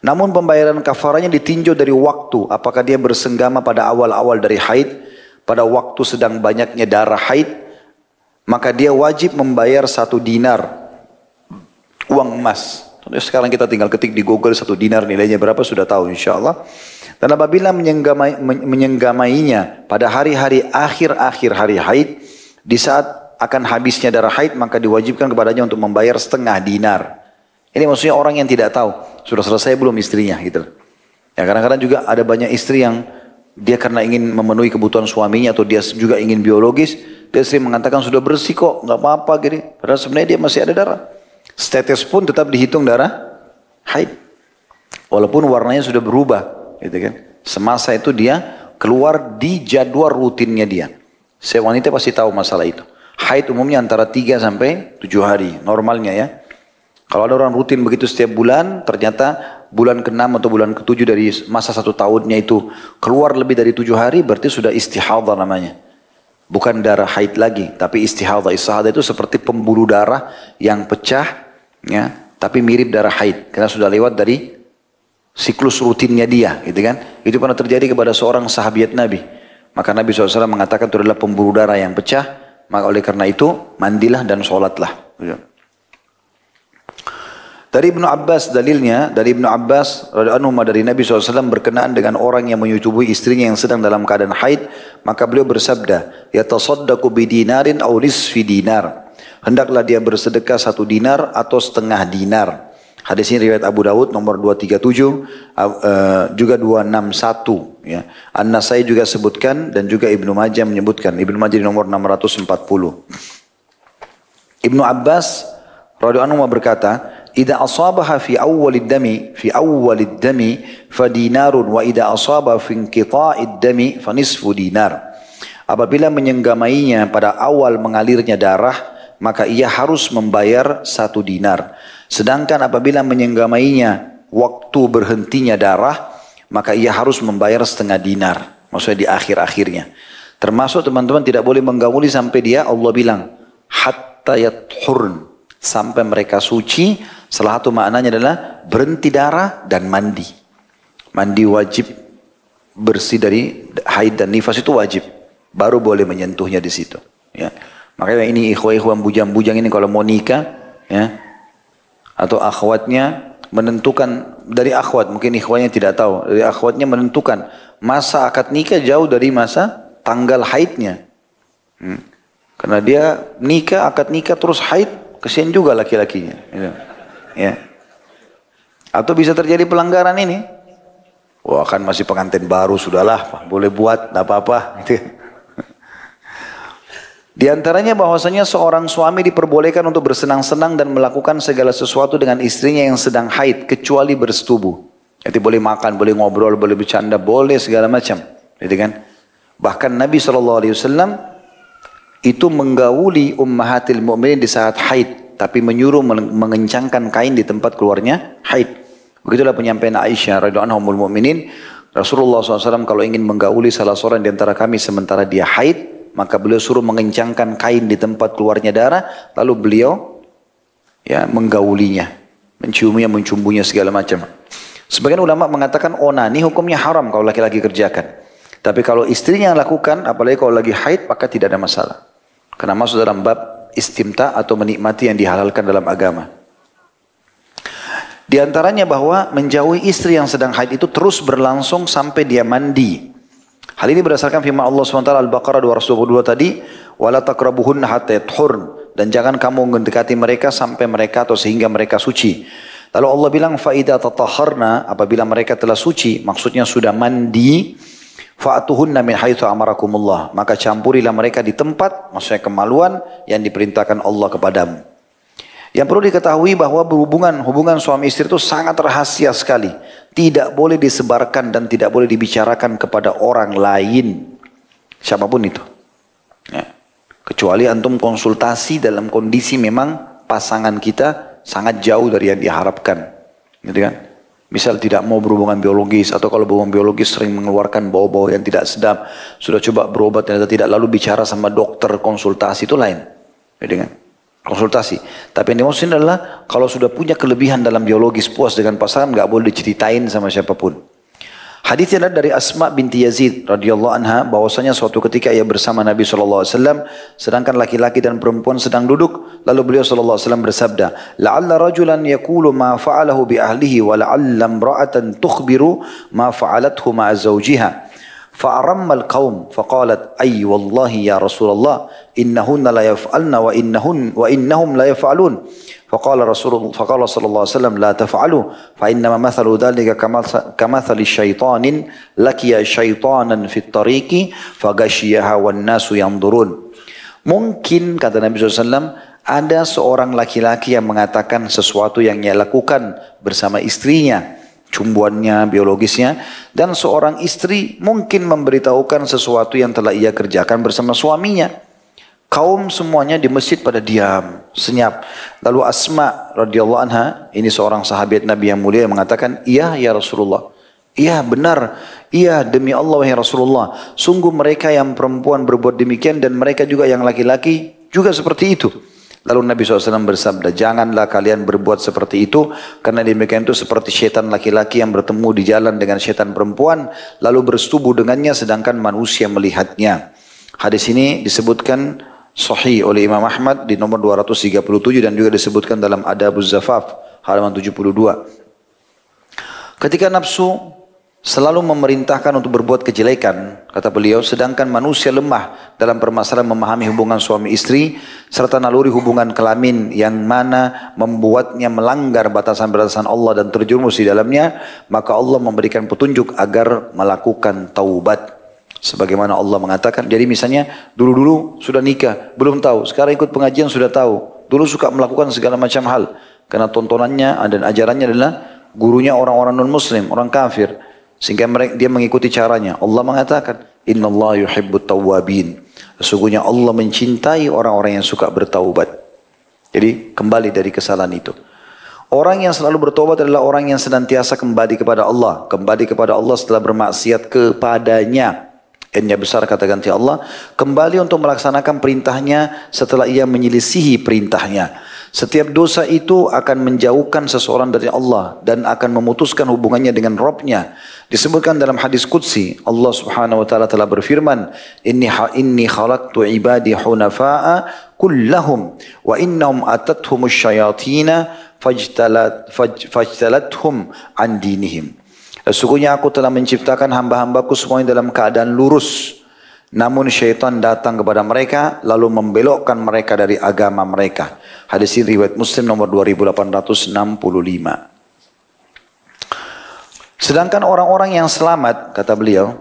Speaker 1: Namun pembayaran kafarahnya ditinjau dari waktu. Apakah dia bersenggama pada awal-awal dari haid, pada waktu sedang banyaknya darah haid, maka dia wajib membayar 1 dinar uang emas. Sekarang kita tinggal ketik di Google 1 dinar nilainya berapa sudah tahu insya Allah. Dan apabila menyenggamainya pada hari-hari akhir-akhir hari haid, di saat akan habisnya darah haid, maka diwajibkan kepadanya untuk membayar 1/2 dinar. Ini maksudnya orang yang tidak tahu, sudah selesai belum istrinya gitu. Ya kadang-kadang juga ada banyak istri yang dia karena ingin memenuhi kebutuhan suaminya atau dia juga ingin biologis, dia sering mengatakan sudah bersih kok, nggak apa-apa gitu. Padahal sebenarnya dia masih ada darah. Status pun tetap dihitung darah haid. Walaupun warnanya sudah berubah, gitu kan. Semasa itu dia keluar di jadwal rutinnya dia. Saya wanita pasti tahu masalah itu. Haid umumnya antara 3 sampai 7 hari, normalnya ya. Kalau ada orang rutin begitu setiap bulan, ternyata bulan ke-6 atau bulan ke-7 dari masa 1 tahunnya itu keluar lebih dari 7 hari, berarti sudah istihadhah namanya. Bukan darah haid lagi, tapi istihadhah. Istihadhah itu seperti pembuluh darah yang pecah, ya, tapi mirip darah haid. Karena sudah lewat dari siklus rutinnya dia, gitu kan. Itu pernah terjadi kepada seorang sahabat Nabi. Maka Nabi SAW mengatakan itu adalah pembuluh darah yang pecah, maka oleh karena itu mandilah dan sholatlah. Dari Ibnu Abbas dalilnya, dari Ibnu Abbas radhiyallahu anhu dari Nabi SAW berkenaan dengan orang yang menyetubui istrinya yang sedang dalam keadaan haid, maka beliau bersabda, yatasaddaqu bidinarin aw nisfi dinar. Hendaklah dia bersedekah 1 dinar atau 1/2 dinar. Hadis ini riwayat Abu Dawud nomor 237, juga 261. Ya. An-Nasai juga sebutkan dan juga Ibnu Majah menyebutkan. Ibnu Majah di nomor 640. Ibnu Abbas radhiyallahu anhu berkata, "Idza asabaha fi awwalid dami fa dinarun wa idza asaba fi inqita'id dami fa nisfu dinar." Apabila menyenggamainya pada awal mengalirnya darah, maka ia harus membayar 1 dinar. Sedangkan apabila menyenggamainya waktu berhentinya darah, maka ia harus membayar 1/2 dinar. Maksudnya di akhir-akhirnya. Termasuk teman-teman tidak boleh menggauli sampai dia, Allah bilang, hatta yathurn, sampai mereka suci. Salah satu maknanya adalah berhenti darah dan mandi. Mandi wajib, bersih dari haid dan nifas itu wajib. Baru boleh menyentuhnya di situ. Ya. Makanya ini ikhwah-ikhwah bujang-bujang ini kalau mau nikah, ya, atau akhwatnya menentukan, dari akhwat mungkin ikhwahnya tidak tahu, dari akhwatnya menentukan masa akad nikah jauh dari masa tanggal haidnya. Karena dia nikah, akad nikah terus haid, kesian juga laki-lakinya. Ya. Atau bisa terjadi pelanggaran ini. Wah kan masih pengantin baru, sudahlah, boleh buat, tidak apa-apa. Di antaranya bahwasanya seorang suami diperbolehkan untuk bersenang-senang dan melakukan segala sesuatu dengan istrinya yang sedang haid, kecuali bersetubuh. Jadi boleh makan, boleh ngobrol, boleh bercanda, boleh segala macam. Gitu kan? Bahkan Nabi SAW itu menggauli ummahatil mu'minin di saat haid, tapi menyuruh mengencangkan kain di tempat keluarnya haid. Begitulah penyampaian Aisyah radhiyallahu anha ummul mu'minin. Rasulullah SAW kalau ingin menggauli salah seorang di antara kami sementara dia haid, maka beliau suruh mengencangkan kain di tempat keluarnya darah, lalu beliau ya menggaulinya, menciumnya, mencumbunya segala macam. Sebagian ulama mengatakan onani hukumnya haram kalau laki-laki kerjakan. Tapi kalau istrinya yang lakukan, apalagi kalau lagi haid, maka tidak ada masalah. Karena masuk dalam bab istimta atau menikmati yang dihalalkan dalam agama. Di antaranya bahwa menjauhi istri yang sedang haid itu terus berlangsung sampai dia mandi. Hal ini berdasarkan firman Allah SWT Al-Baqarah 222 tadi, wala taqrabuhunna hatta yathurn, dan jangan kamu mendekati mereka sampai mereka atau sehingga mereka suci. Lalu Allah bilang fa idza tatahharna, apabila mereka telah suci, maksudnya sudah mandi, fa'atuhunna min haitsu amarakumullah, maka campurilah mereka di tempat, maksudnya kemaluan yang diperintahkan Allah kepadamu. Yang perlu diketahui bahwa hubungan suami istri itu sangat rahasia sekali. Tidak boleh disebarkan dan tidak boleh dibicarakan kepada orang lain. Siapapun itu. Ya. Kecuali antum konsultasi dalam kondisi memang pasangan kita sangat jauh dari yang diharapkan. Gitu kan? Misal tidak mau berhubungan biologis, atau kalau berhubungan biologis sering mengeluarkan bau-bau yang tidak sedap. Sudah coba berobat ternyata tidak, lalu bicara sama dokter konsultasi itu lain. Gitu kan? konsultasi. Tapi yang dimaksud adalah kalau sudah punya kelebihan dalam biologis puas dengan pasangan nggak boleh diceritain sama siapapun. Hadisnya adalah dari Asma binti Yazid radhiyallahu anha bahwasanya suatu ketika ia bersama Nabi SAW sedangkan laki-laki dan perempuan sedang duduk lalu beliau SAW bersabda la'alla rajulan yaqulu ma fa'alahu bi ahlihi wa la'alla imra'atan tukhbiru ma fa'alathu ma'a zawjiha فأرم القوم فقالت أي والله يا رسول الله إنهن لا يفعلن وإنهم لا يفعلون فقال صلى الله عليه وسلم لا تفعلوا فإنما مثل ذلك كمثل الشيطان لقي شيطانا في الطريق فغشيها والناس ينظرون. Mungkin kata Nabi SAW ada seorang laki-laki yang mengatakan sesuatu yang ia lakukan bersama istrinya, cumbuannya, biologisnya, dan seorang istri mungkin memberitahukan sesuatu yang telah ia kerjakan bersama suaminya. Kaum semuanya di masjid pada diam, senyap. Lalu Asma radhiyallahu anha, ini seorang sahabat Nabi yang mulia yang mengatakan, iya ya Rasulullah. Iya benar, iya demi Allah ya Rasulullah. Sungguh mereka yang perempuan berbuat demikian dan mereka juga yang laki-laki juga seperti itu. Lalu Nabi SAW bersabda, janganlah kalian berbuat seperti itu, karena demikian itu seperti syaitan laki-laki yang bertemu di jalan dengan syaitan perempuan, lalu bersetubuh dengannya sedangkan manusia melihatnya. Hadis ini disebutkan sahih oleh Imam Ahmad di nomor 237 dan juga disebutkan dalam Adabuz Zafaf, halaman 72. Ketika nafsu selalu memerintahkan untuk berbuat kejelekan, kata beliau, sedangkan manusia lemah dalam permasalahan memahami hubungan suami istri, serta naluri hubungan kelamin yang mana membuatnya melanggar batasan-batasan Allah dan terjerumus di dalamnya, maka Allah memberikan petunjuk agar melakukan taubat. Sebagaimana Allah mengatakan, jadi misalnya dulu-dulu sudah nikah, belum tahu, sekarang ikut pengajian sudah tahu, dulu suka melakukan segala macam hal, karena tontonannya dan ajarannya adalah gurunya orang-orang non-muslim, orang kafir. Sehingga dia mengikuti caranya. Allah mengatakan, Inna Allah yuhibbut tawwabin. Sesungguhnya Allah mencintai orang-orang yang suka bertaubat. Jadi kembali dari kesalahan itu. Orang yang selalu bertaubat adalah orang yang senantiasa kembali kepada Allah. Kembali kepada Allah setelah bermaksiat kepadanya. N-nya besar kata ganti Allah. Kembali untuk melaksanakan perintahnya setelah ia menyelisihi perintahnya. Setiap dosa itu akan menjauhkan seseorang dari Allah dan akan memutuskan hubungannya dengan Rabb-nya. Disebutkan dalam hadis qudsi, Allah Subhanahu wa taala telah berfirman, "Inni khalaqtu ibadi hunafa'a kullahum wa innahum atathumus syayatin fajtalathum an dinihim." Sesungguhnya aku telah menciptakan hamba-hambaku semuanya dalam keadaan lurus. Namun syaitan datang kepada mereka lalu membelokkan mereka dari agama mereka. Hadis ini riwayat Muslim nomor 2865. Sedangkan orang-orang yang selamat, kata beliau,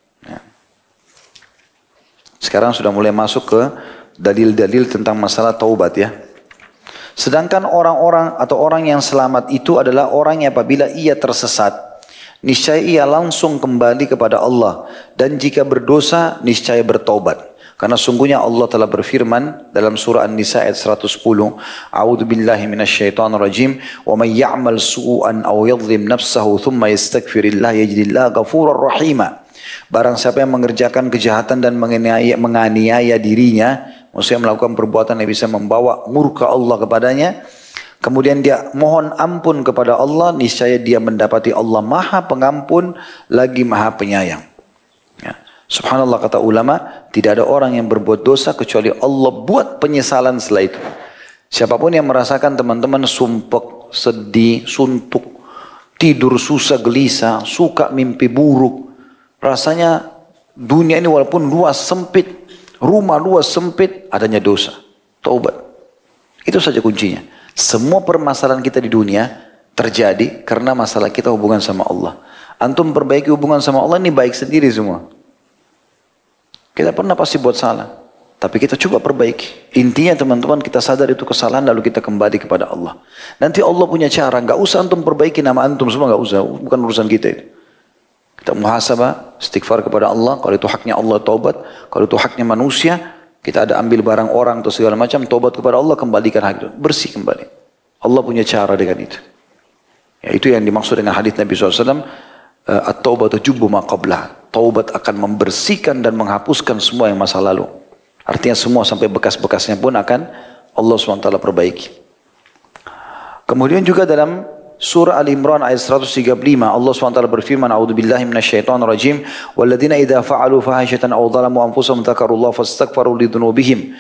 Speaker 1: sekarang sudah mulai masuk ke dalil-dalil tentang masalah taubat ya. Sedangkan orang-orang atau orang yang selamat itu adalah orang yang apabila ia tersesat, niscaya ia langsung kembali kepada Allah, dan jika berdosa niscaya bertaubat. Karena sungguhnya Allah telah berfirman dalam surah An-Nisa ayat 110, A'udzu billahi minasyaitonir rajim, wa may ya'mal su'an aw yadhlim nafsahu thumma yastaghfirillah yajidillah ghafurur rahima. Barang siapa yang mengerjakan kejahatan dan menganiaya dirinya, maksudnya melakukan perbuatan yang bisa membawa murka Allah kepadanya, kemudian dia mohon ampun kepada Allah, niscaya dia mendapati Allah Maha Pengampun lagi Maha Penyayang. Ya. Subhanallah, kata ulama, tidak ada orang yang berbuat dosa kecuali Allah buat penyesalan setelah itu. Siapapun yang merasakan teman-teman sumpek, sedih, suntuk, tidur susah, gelisah, suka mimpi buruk, rasanya dunia ini walaupun luas sempit, rumah luas sempit, adanya dosa. Taubat. Itu saja kuncinya. Semua permasalahan kita di dunia terjadi karena masalah kita hubungan sama Allah. Antum perbaiki hubungan sama Allah ini baik sendiri semua. Kita pernah pasti buat salah, tapi kita coba perbaiki. Intinya teman-teman, kita sadar itu kesalahan lalu kita kembali kepada Allah. Nanti Allah punya cara, nggak usah antum perbaiki nama antum semua, nggak usah, bukan urusan kita itu. Kita muhasabah, istighfar kepada Allah, kalau itu haknya Allah taubat, kalau itu haknya manusia, kita ada ambil barang orang atau segala macam, taubat kepada Allah, kembalikan hak itu, bersih kembali. Allah punya cara dengan itu. Ya, itu yang dimaksud dengan hadis Nabi SAW, at-taubatu jubbu ma qablah. Taubat akan membersihkan dan menghapuskan semua yang masa lalu. Artinya semua sampai bekas-bekasnya pun akan Allah SWT perbaiki. Kemudian juga dalam surah Al-Imran ayat 135 Allah SWT berfirman, A'udzubillahi minasyaitonirrajim, walladzina idza fa'alu fahishatan aw dhalamu anfusahum dzakarullaha fastaghfaru lidzunubihim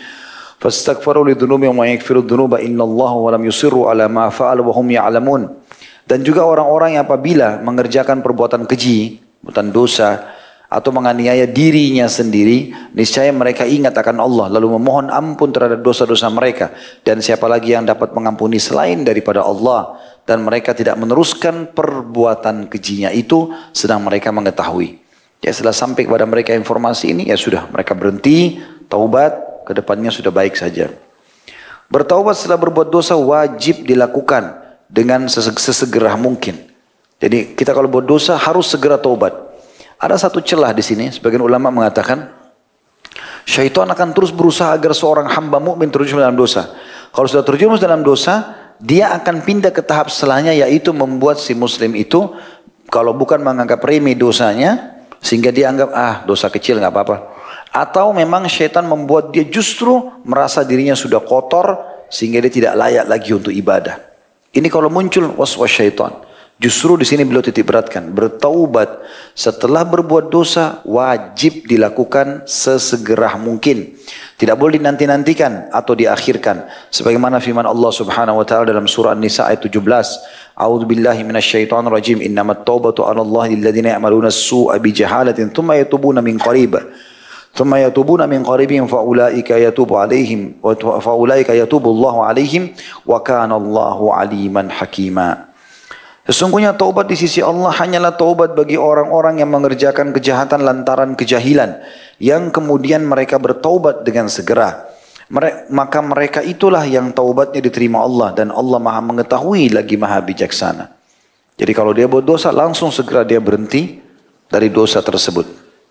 Speaker 1: wa yaghfiru dzunuba innallaha wa lam yusirru ala ma fa'alu wa hum ya'lamun. Dan juga orang-orang yang apabila mengerjakan perbuatan keji, perbuatan dosa, atau menganiaya dirinya sendiri, niscaya mereka ingat akan Allah, lalu memohon ampun terhadap dosa-dosa mereka. Dan siapa lagi yang dapat mengampuni selain daripada Allah? Dan mereka tidak meneruskan perbuatan kejinya itu, sedang mereka mengetahui. Ya, setelah sampai kepada mereka informasi ini, ya sudah, mereka berhenti, taubat, kedepannya sudah baik saja. Bertaubat setelah berbuat dosa wajib dilakukan dengan sesegera mungkin. Jadi kita kalau buat dosa harus segera taubat. Ada satu celah di sini, sebagian ulama mengatakan syaitan akan terus berusaha agar seorang hamba mukmin terjerumus dalam dosa. Kalau sudah terjerumus dalam dosa, dia akan pindah ke tahap setelahnya, yaitu membuat si muslim itu kalau bukan menganggap remeh dosanya, sehingga dia anggap dosa kecil nggak apa-apa. Atau memang syaitan membuat dia justru merasa dirinya sudah kotor sehingga dia tidak layak lagi untuk ibadah. Ini kalau muncul waswas syaitan. Justru di sini beliau titik beratkan, bertaubat setelah berbuat dosa wajib dilakukan sesegera mungkin. Tidak boleh dinanti-nantikan atau diakhirkan. Sebagaimana firman Allah Subhanahu wa taala dalam surah An-Nisa ayat 17, A'udzubillahi minasyaitonirrajim, innamat taubatu 'alallahi lilladzina ya'maluna as-su'a bijahalatin tsumma yatubuna min qarib. Tsumma yatubuna min qaribin faulaika yatubu 'alaihim wa faulaika yatubu Allahu 'alaihim wa kana Allahu 'aliman hakima. Sesungguhnya taubat di sisi Allah hanyalah taubat bagi orang-orang yang mengerjakan kejahatan lantaran kejahilan, yang kemudian mereka bertaubat dengan segera. Maka mereka itulah yang taubatnya diterima Allah, dan Allah maha mengetahui lagi maha bijaksana. Jadi kalau dia buat dosa, langsung segera dia berhenti dari dosa tersebut.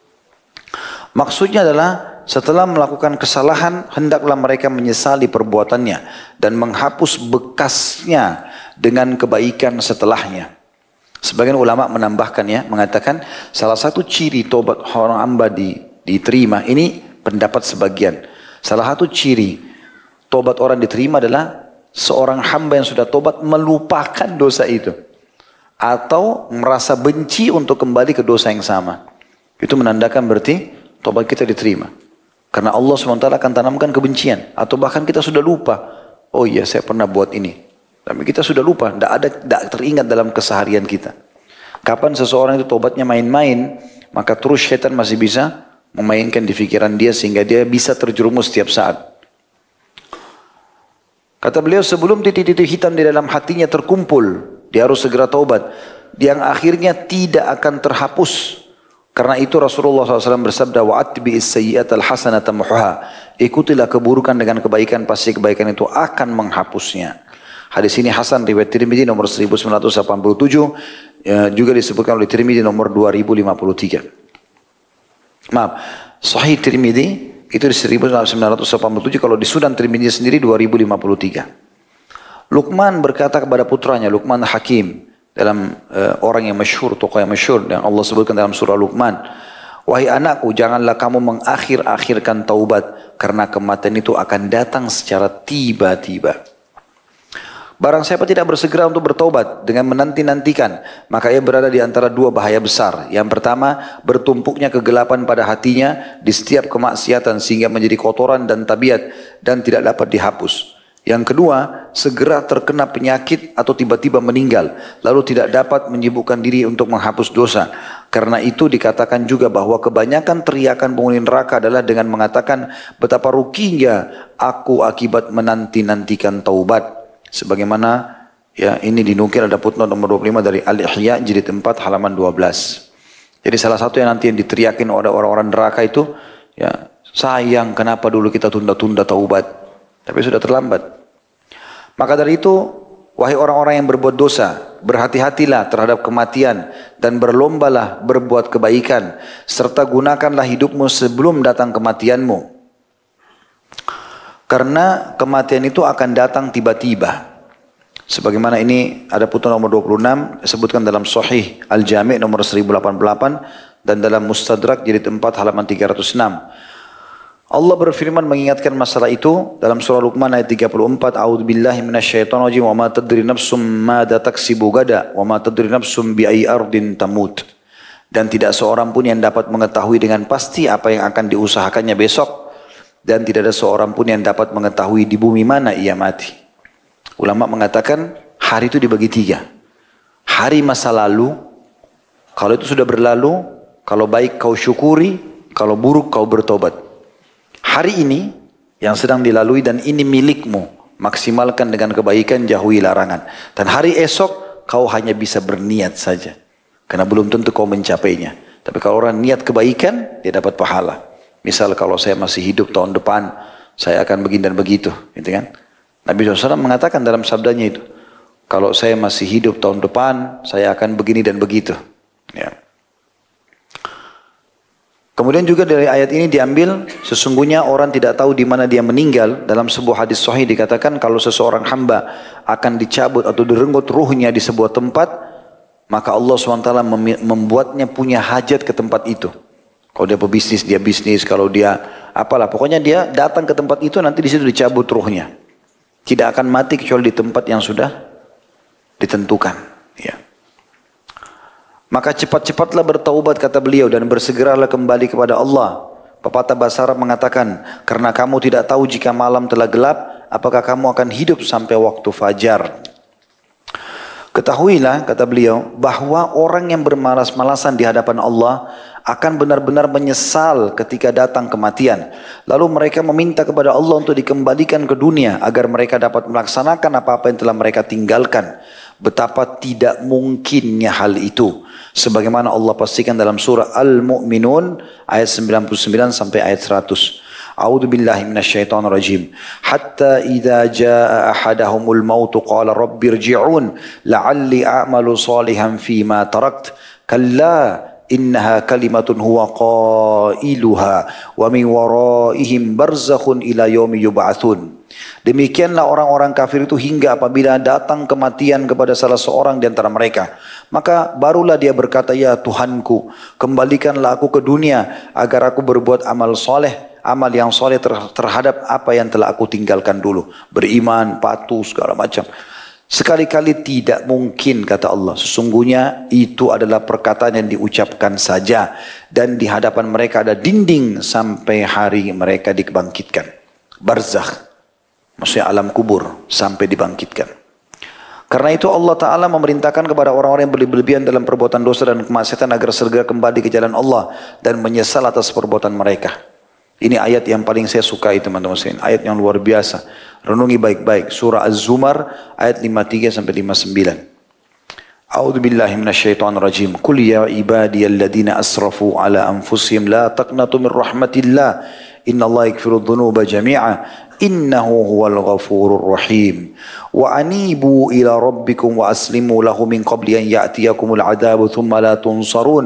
Speaker 1: Maksudnya adalah setelah melakukan kesalahan, hendaklah mereka menyesali perbuatannya dan menghapus bekasnya dengan kebaikan setelahnya. Sebagian ulama menambahkan mengatakan salah satu ciri tobat orang hamba diterima, ini pendapat sebagian. Salah satu ciri tobat orang diterima adalah seorang hamba yang sudah tobat melupakan dosa itu. Atau merasa benci untuk kembali ke dosa yang sama. Itu menandakan berarti tobat kita diterima. Karena Allah SWT akan tanamkan kebencian. Atau bahkan kita sudah lupa. Oh iya, saya pernah buat ini. Tapi kita sudah lupa, tidak teringat dalam keseharian kita. Kapan seseorang itu tobatnya main-main, maka terus syaitan masih bisa memainkan di pikiran dia sehingga dia bisa terjerumus setiap saat. Kata beliau, sebelum titik-titik hitam di dalam hatinya terkumpul, dia harus segera taubat, yang akhirnya tidak akan terhapus. Karena itu Rasulullah SAW bersabda, wa'atbi'is sayyi'atal hasanata muhha. Ikutilah keburukan dengan kebaikan, pasti kebaikan itu akan menghapusnya. Hadis ini Hasan riwayat Tirmidzi nomor 1987, juga disebutkan oleh Tirmidzi nomor 2053. Maaf, Sahih Tirmidzi itu di 1987, kalau di Sunan Tirmidzi sendiri 2053. Luqman berkata kepada putranya, Luqman Hakim, dalam orang yang masyhur, tokoh yang masyhur yang Allah sebutkan dalam surah Luqman, wahai anakku, janganlah kamu mengakhir-akhirkan taubat, karena kematian itu akan datang secara tiba-tiba. Barang siapa tidak bersegera untuk bertobat dengan menanti-nantikan, maka ia berada di antara dua bahaya besar. Yang pertama, bertumpuknya kegelapan pada hatinya di setiap kemaksiatan sehingga menjadi kotoran dan tabiat dan tidak dapat dihapus. Yang kedua, segera terkena penyakit atau tiba-tiba meninggal, lalu tidak dapat menyibukkan diri untuk menghapus dosa. Karena itu dikatakan juga bahwa kebanyakan teriakan penghuni neraka adalah dengan mengatakan, betapa ruginya aku akibat menanti-nantikan taubat. Sebagaimana ini dinukil ada footnote nomor 25 dari Al-Ihya jilid 4 halaman 12. Jadi salah satu yang nanti yang diteriakin oleh orang-orang neraka itu, sayang kenapa dulu kita tunda-tunda taubat, tapi sudah terlambat. Maka dari itu, wahai orang-orang yang berbuat dosa, berhati-hatilah terhadap kematian dan berlombalah berbuat kebaikan, serta gunakanlah hidupmu sebelum datang kematianmu. Karena kematian itu akan datang tiba-tiba. Sebagaimana ini ada footnote nomor 26 disebutkan dalam Sahih Al-Jami' nomor 1088 dan dalam Mustadrak jilid 4 halaman 306. Allah berfirman mengingatkan masalah itu dalam surah Luqman ayat 34, A'udzubillahi minasyaitonirrajim, wa ma tadri nafsum madza taksibu gada, wa ma tadri nafsum bi ayyi ardin tamut. Dan tidak seorang pun yang dapat mengetahui dengan pasti apa yang akan diusahakannya besok, dan tidak ada seorang pun yang dapat mengetahui di bumi mana ia mati. Ulama mengatakan hari itu dibagi tiga. Hari masa lalu, kalau itu sudah berlalu, kalau baik kau syukuri, kalau buruk kau bertobat. Hari ini yang sedang dilalui dan ini milikmu, maksimalkan dengan kebaikan, jauhi larangan. Dan hari esok kau hanya bisa berniat saja, karena belum tentu kau mencapainya. Tapi kalau orang niat kebaikan, dia dapat pahala. Misal kalau saya masih hidup tahun depan, saya akan begini dan begitu, gitu kan? Nabi SAW mengatakan dalam sabdanya itu, kalau saya masih hidup tahun depan, saya akan begini dan begitu. Ya. Kemudian juga dari ayat ini diambil, sesungguhnya orang tidak tahu di mana dia meninggal. Dalam sebuah hadis sahih dikatakan kalau seseorang hamba akan dicabut atau direnggut ruhnya di sebuah tempat, maka Allah SWT membuatnya punya hajat ke tempat itu. Kalau dia pebisnis, dia bisnis. Kalau dia apalah, pokoknya dia datang ke tempat itu, nanti di situ dicabut ruhnya. Tidak akan mati kecuali di tempat yang sudah ditentukan. Ya. Maka cepat-cepatlah bertaubat, kata beliau, dan bersegeralah kembali kepada Allah. Pepatah bahasa Arab mengatakan, karena kamu tidak tahu jika malam telah gelap, apakah kamu akan hidup sampai waktu fajar. Ketahuilah, kata beliau, bahwa orang yang bermalas-malasan di hadapan Allah akan benar-benar menyesal ketika datang kematian. Lalu mereka meminta kepada Allah untuk dikembalikan ke dunia agar mereka dapat melaksanakan apa-apa yang telah mereka tinggalkan. Betapa tidak mungkinnya hal itu. Sebagaimana Allah pastikan dalam surah Al-Mu'minun ayat 99 sampai ayat 100. A'udzu billahi minasyaitonir rajim. Hatta idza jaa ahadahumul maut qala rabbirji'un la'alli a'malu salihan fima tarakt. Kalla innaha kalimatun huwa qailuha wa min waraihim barzakhun ila yaumi yub'atsun. Demikianlah orang-orang kafir itu hingga apabila datang kematian kepada salah seorang di antara mereka. Maka barulah dia berkata, ya Tuhanku, kembalikanlah aku ke dunia agar aku berbuat amal soleh, amal yang soleh terhadap apa yang telah aku tinggalkan dulu. Beriman, patuh, segala macam. Sekali-kali tidak mungkin, kata Allah. Sesungguhnya itu adalah perkataan yang diucapkan saja. Dan di hadapan mereka ada dinding sampai hari mereka dibangkitkan. Barzakh. Maksudnya alam kubur sampai dibangkitkan. Karena itu Allah Ta'ala memerintahkan kepada orang-orang yang berlebihan dalam perbuatan dosa dan kemaksiatan agar segera kembali ke jalan Allah dan menyesal atas perbuatan mereka. Ini ayat yang paling saya sukai, teman-teman sekalian. Ayat yang luar biasa. Renungi baik-baik. Surah Az-Zumar ayat 53 sampai 59. A'udzu billahi minasyaitonir rajim. Qul ya ibadiyalladzina asrafu ala anfusihim la taqnatu min rahmatillah. Innallaha yaghfiru dzunuba jami'a. Innahu huwal ghafurur rahim. Wa anibu ila rabbikum wa aslimu lahu min qabli an ya'tiyakumul adabu thumma la tunsarun.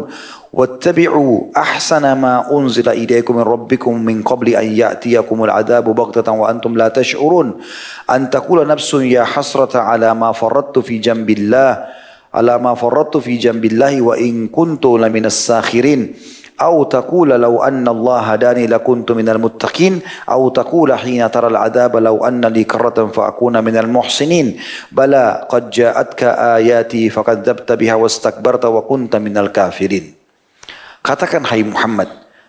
Speaker 1: Wattabi'u ahsana ma unzila ilaykum min rabbikum min qabli an ya'tiyakumul adabu baghtatan wa antum la tash'urun. An taqula nafsun ya hasrata ala ma farrattu fi jambillah ala ma farrattu fi jambillahi wa in kuntu laminas sakhirin. أو تقول لو أن الله هداني لكنت من المتقين أو تقول حين ترى العذاب لو أن لي كرة فأكون من المحسنين بلى قد جاءتك آياتي فكذبت بها واستكبرت وكنت من الكافرين. Katakan hai Muhammad,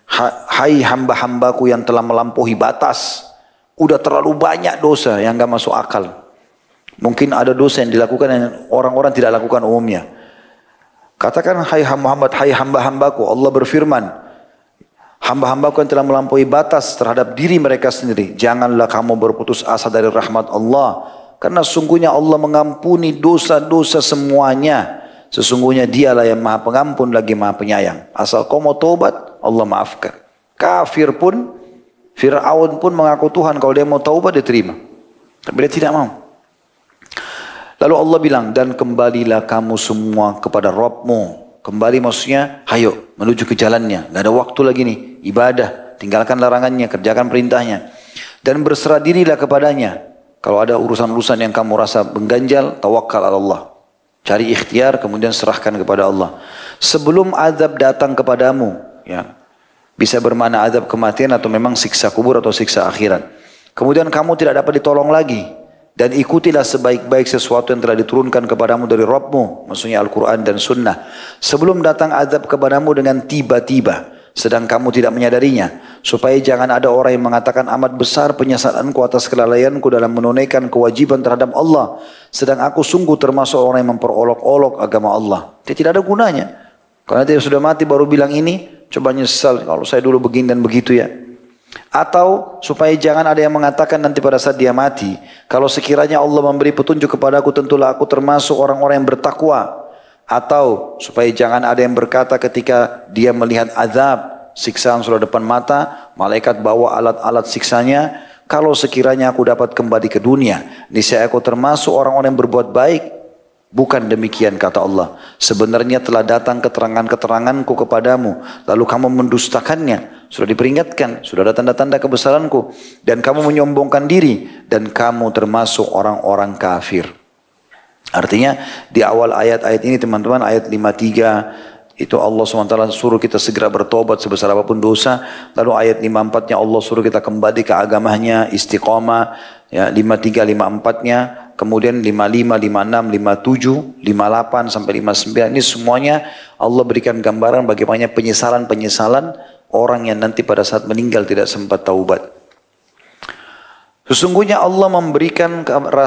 Speaker 1: hai hamba-hambaku yang telah melampaui batas, udah terlalu banyak dosa yang gak masuk akal. Mungkin ada dosa yang dilakukan yang orang-orang tidak lakukan umumnya. Katakan hai Muhammad, hai hamba-hambaku, Allah berfirman, hamba-hambaku yang telah melampaui batas terhadap diri mereka sendiri, janganlah kamu berputus asa dari rahmat Allah, karena sungguhnya Allah mengampuni dosa-dosa semuanya. Sesungguhnya dialah yang maha pengampun lagi maha penyayang. Asal kau mau taubat, Allah maafkan. Kafir pun, Fir'aun pun mengaku Tuhan, kalau dia mau taubat dia terima. Tapi dia tidak mau. Lalu Allah bilang, dan kembalilah kamu semua kepada Rabbmu. Kembali maksudnya, hayo menuju ke jalannya. Gak ada waktu lagi nih, ibadah. Tinggalkan larangannya, kerjakan perintahnya. Dan berserah dirilah kepadanya. Kalau ada urusan-urusan yang kamu rasa mengganjal, tawakal ala Allah. Cari ikhtiar, kemudian serahkan kepada Allah. Sebelum azab datang kepadamu, ya, Bisa bermakna azab kematian atau memang siksa kubur atau siksa akhirat. Kemudian kamu tidak dapat ditolong lagi. Dan ikutilah sebaik-baik sesuatu yang telah diturunkan kepadamu dari Rabbmu. Maksudnya Al-Quran dan Sunnah. Sebelum datang azab kepadamu dengan tiba-tiba. Sedang kamu tidak menyadarinya. Supaya jangan ada orang yang mengatakan amat besar penyesalanku atas kelalaianku dalam menunaikan kewajiban terhadap Allah. Sedang aku sungguh termasuk orang yang memperolok-olok agama Allah. Dia tidak ada gunanya. Karena dia sudah mati baru bilang ini. Coba nyesal kalau saya dulu begini dan begitu ya. Atau supaya jangan ada yang mengatakan nanti pada saat dia mati. Kalau sekiranya Allah memberi petunjuk kepadaku tentulah aku termasuk orang-orang yang bertakwa. Atau supaya jangan ada yang berkata ketika dia melihat azab. Siksaan sudah depan mata. Malaikat bawa alat-alat siksanya. Kalau sekiranya aku dapat kembali ke dunia. Niscaya aku termasuk orang-orang yang berbuat baik. Bukan demikian kata Allah. Sebenarnya telah datang keterangan-keteranganku kepadamu. Lalu kamu mendustakannya. Sudah diperingatkan. Sudah ada tanda-tanda kebesaranku. Dan kamu menyombongkan diri. Dan kamu termasuk orang-orang kafir. Artinya di awal ayat-ayat ini teman-teman. Ayat 53. Itu Allah SWT suruh kita segera bertobat sebesar apapun dosa. Lalu ayat 54-nya Allah suruh kita kembali ke agamanya. Istiqamah. Ya, 53, 54-nya. Kemudian 55, 56, 57, 58 sampai 59 ini semuanya Allah berikan gambaran bagaimana penyesalan-penyesalan orang yang nanti pada saat meninggal tidak sempat taubat. Sesungguhnya Allah memberikan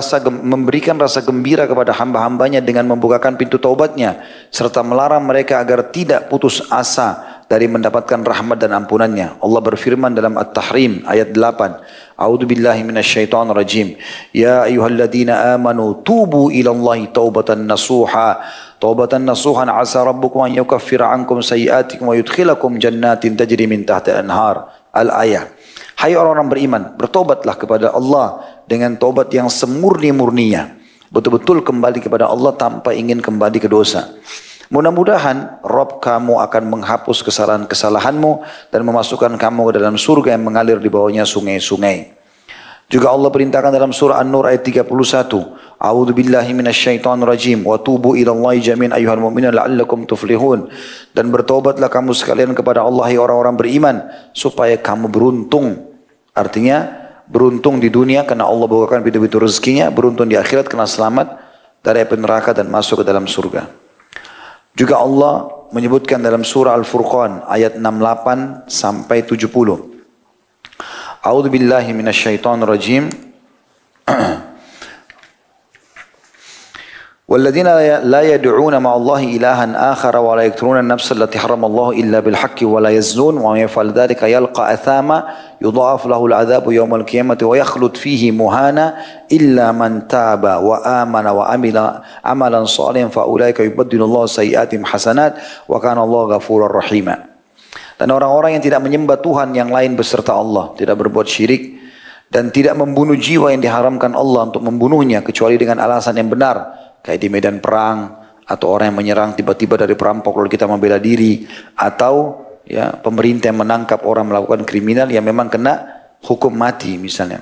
Speaker 1: rasa gembira kepada hamba-hambanya dengan membukakan pintu taubatnya serta melarang mereka agar tidak putus asa dari mendapatkan rahmat dan ampunannya. Allah berfirman dalam At-Tahrim ayat 8. A'udzu billahi minasyaitonir rajim. Ya ayyuhalladzina amanu tubu ilallahi taubatan nasuha. Taubatan nasuhan asa rabbukum an yukaffira ankum sayiatikum wa yudkhilakum jannatin tajri min tahtiha al-anhar. Al-ayah. Hai orang-orang beriman, bertobatlah kepada Allah dengan tobat yang semurni-murninya. Betul-betul kembali kepada Allah tanpa ingin kembali ke dosa. Mudah-mudahan Rabb kamu akan menghapus kesalahan-kesalahanmu dan memasukkan kamu ke dalam surga yang mengalir di bawahnya sungai-sungai. Juga Allah perintahkan dalam surah An-Nur ayat 31. A'udzu billahi minasyaitonir rajim wa tubu ilallahi jami'an ayyuhal mu'minun la'allakum tuflihun. Dan bertobatlah kamu sekalian kepada Allah orang-orang beriman supaya kamu beruntung. Artinya beruntung di dunia karena Allah bukakan pintu-pintu rezekinya, beruntung di akhirat karena selamat dari api neraka dan masuk ke dalam surga. Juga Allah menyebutkan dalam surah Al-Furqan ayat 68 sampai 70. A'udzu billahi minasyaitonir rajim. والذين لا يدعون مع الله إلها آخر ولا يقتلون النفس التي حرم الله إلا بالحق ولا يزنون ومن يفعل ذلك يلقى أثاما يضاعف له العذاب يوم القيامة ويخلد فيه مهانا إلا من تاب وآمن وعمل عملا صالحا فأولئك يبدل الله سيئاتهم حسنات وكان الله غفورا رحيما. Dan orang-orang yang tidak menyembah Tuhan yang lain beserta Allah, tidak berbuat syirik dan tidak membunuh jiwa yang diharamkan Allah untuk membunuhnya kecuali dengan alasan yang benar. Kayak di medan perang atau orang yang menyerang tiba-tiba dari perampok lalu kita membela diri atau ya pemerintah yang menangkap orang melakukan kriminal yang memang kena hukum mati misalnya.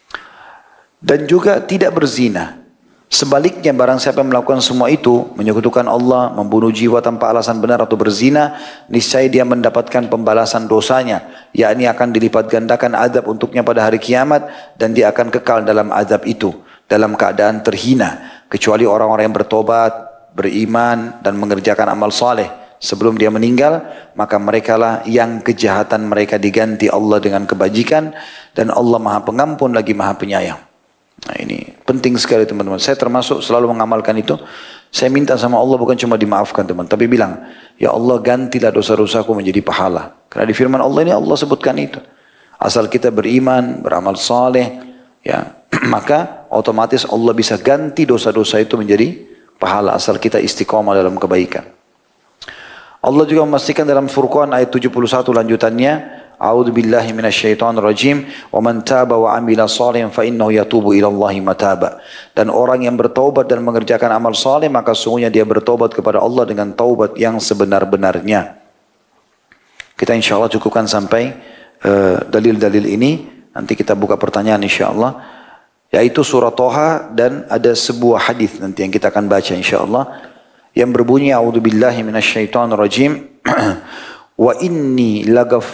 Speaker 1: Dan juga tidak berzina. Sebaliknya barang siapa yang melakukan semua itu menyekutukan Allah, membunuh jiwa tanpa alasan benar atau berzina, niscaya dia mendapatkan pembalasan dosanya, yakni akan dilipat gandakan azab untuknya pada hari kiamat dan dia akan kekal dalam azab itu dalam keadaan terhina. Kecuali orang-orang yang bertobat, beriman dan mengerjakan amal saleh sebelum dia meninggal, maka merekalah yang kejahatan mereka diganti Allah dengan kebajikan dan Allah Maha Pengampun lagi Maha Penyayang. Nah ini penting sekali teman-teman. Saya termasuk selalu mengamalkan itu. Saya minta sama Allah bukan cuma dimaafkan teman, tapi bilang, ya Allah gantilah dosa-dosaku menjadi pahala. Karena di firman Allah ini Allah sebutkan itu. Asal kita beriman, beramal saleh, ya maka otomatis Allah bisa ganti dosa-dosa itu menjadi pahala asal kita istiqomah dalam kebaikan. Allah juga memastikan dalam Furqan ayat 71 lanjutannya, A'udzu billahi minasyaitonir rajim, wa man taba wa amila shalihan fa innahu yatubu ila Allahi mataba. Dan orang yang bertaubat dan mengerjakan amal saleh maka sungguhnya dia bertaubat kepada Allah dengan taubat yang sebenar-benarnya. Kita insyaallah cukupkan sampai dalil-dalil ini. Nanti kita buka pertanyaan insyaallah. Yaitu surah Toha dan ada sebuah hadis nanti yang kita akan baca insyaallah yang berbunyi a'udzubillahi minasyaitonir rajim wa inni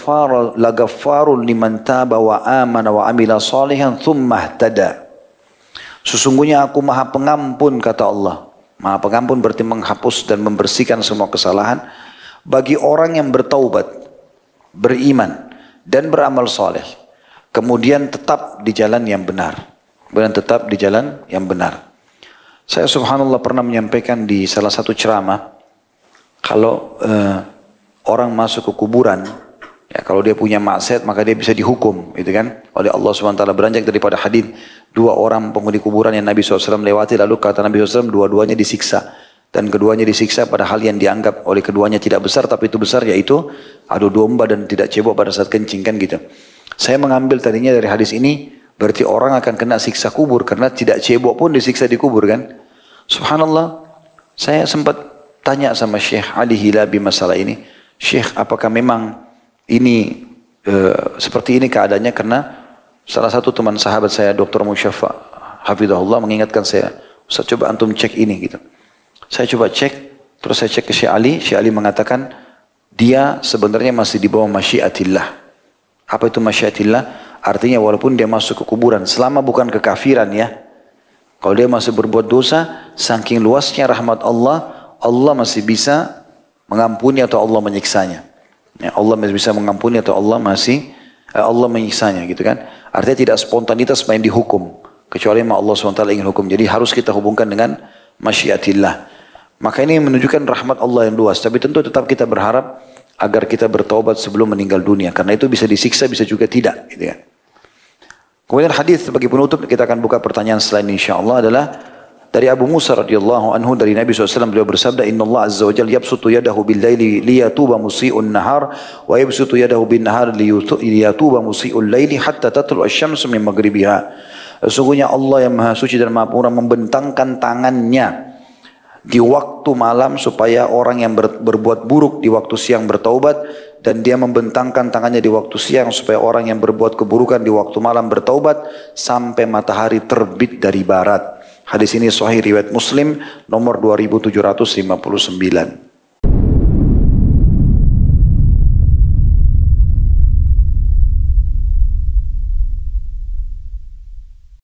Speaker 1: lagaffarun liman taba wa amana wa amila salihan thumma ihtada. Sesungguhnya aku maha pengampun, kata Allah. Maha pengampun berarti menghapus dan membersihkan semua kesalahan bagi orang yang bertaubat, beriman dan beramal saleh, kemudian tetap di jalan yang benar. Kemudian tetap di jalan yang benar. Saya subhanallah pernah menyampaikan di salah satu ceramah, kalau orang masuk ke kuburan, ya kalau dia punya maksiat maka dia bisa dihukum, gitu kan, oleh Allah SWT. Beranjak daripada hadis 2 orang penghuni kuburan yang Nabi SAW lewati, lalu kata Nabi SAW dua-duanya disiksa, dan keduanya disiksa pada hal yang dianggap oleh keduanya tidak besar, tapi itu besar, yaitu adu domba dan tidak cebok pada saat kencing, kan gitu. Saya mengambil tadinya dari hadis ini, berarti orang akan kena siksa kubur karena tidak cebok pun disiksa di kubur, kan. Subhanallah, saya sempat tanya sama Syekh Ali Hilabi masalah ini. Syekh, apakah memang ini seperti ini keadaannya? Karena salah satu teman sahabat saya, Dr. Musyafa Hafidahullah, mengingatkan saya, Ustaz coba antum cek ini gitu. Saya coba cek, terus saya cek ke Syekh Ali. Syekh Ali mengatakan dia sebenarnya masih di bawah masyiatillah. Apa itu masyiatillah? Artinya walaupun dia masuk ke kuburan, selama bukan kekafiran ya. Kalau dia masih berbuat dosa, saking luasnya rahmat Allah, Allah masih bisa mengampuni atau Allah menyiksanya. Ya, Allah masih bisa mengampuni atau Allah menyiksanya, gitu kan. Artinya tidak spontanitas main dihukum, kecuali memang Allah SWT ingin hukum. Jadi harus kita hubungkan dengan masyiatillah. Maka ini menunjukkan rahmat Allah yang luas. Tapi tentu tetap kita berharap agar kita bertaubat sebelum meninggal dunia. Karena itu bisa disiksa, bisa juga tidak, gitu kan. Kemudian hadis sebagai penutup, kita akan buka pertanyaan selain insyaAllah, adalah dari Abu Musa radhiyallahu anhu, dari Nabi SAW, beliau bersabda, Inna Allah azza wa jalla yabsutu yadahu bil laili liyatuba musi'un nahar, wa yabsutu yadahu bin nahar liyatuba musi'ul laili hatta tatlu asy-syamsu min maghribiha. Sesungguhnya Allah yang maha suci dan maha pemurah membentangkan tangannya di waktu malam supaya orang yang berbuat buruk di waktu siang bertaubat, dan dia membentangkan tangannya di waktu siang supaya orang yang berbuat keburukan di waktu malam bertaubat sampai matahari terbit dari barat. Hadis ini sahih riwayat Muslim nomor 2759.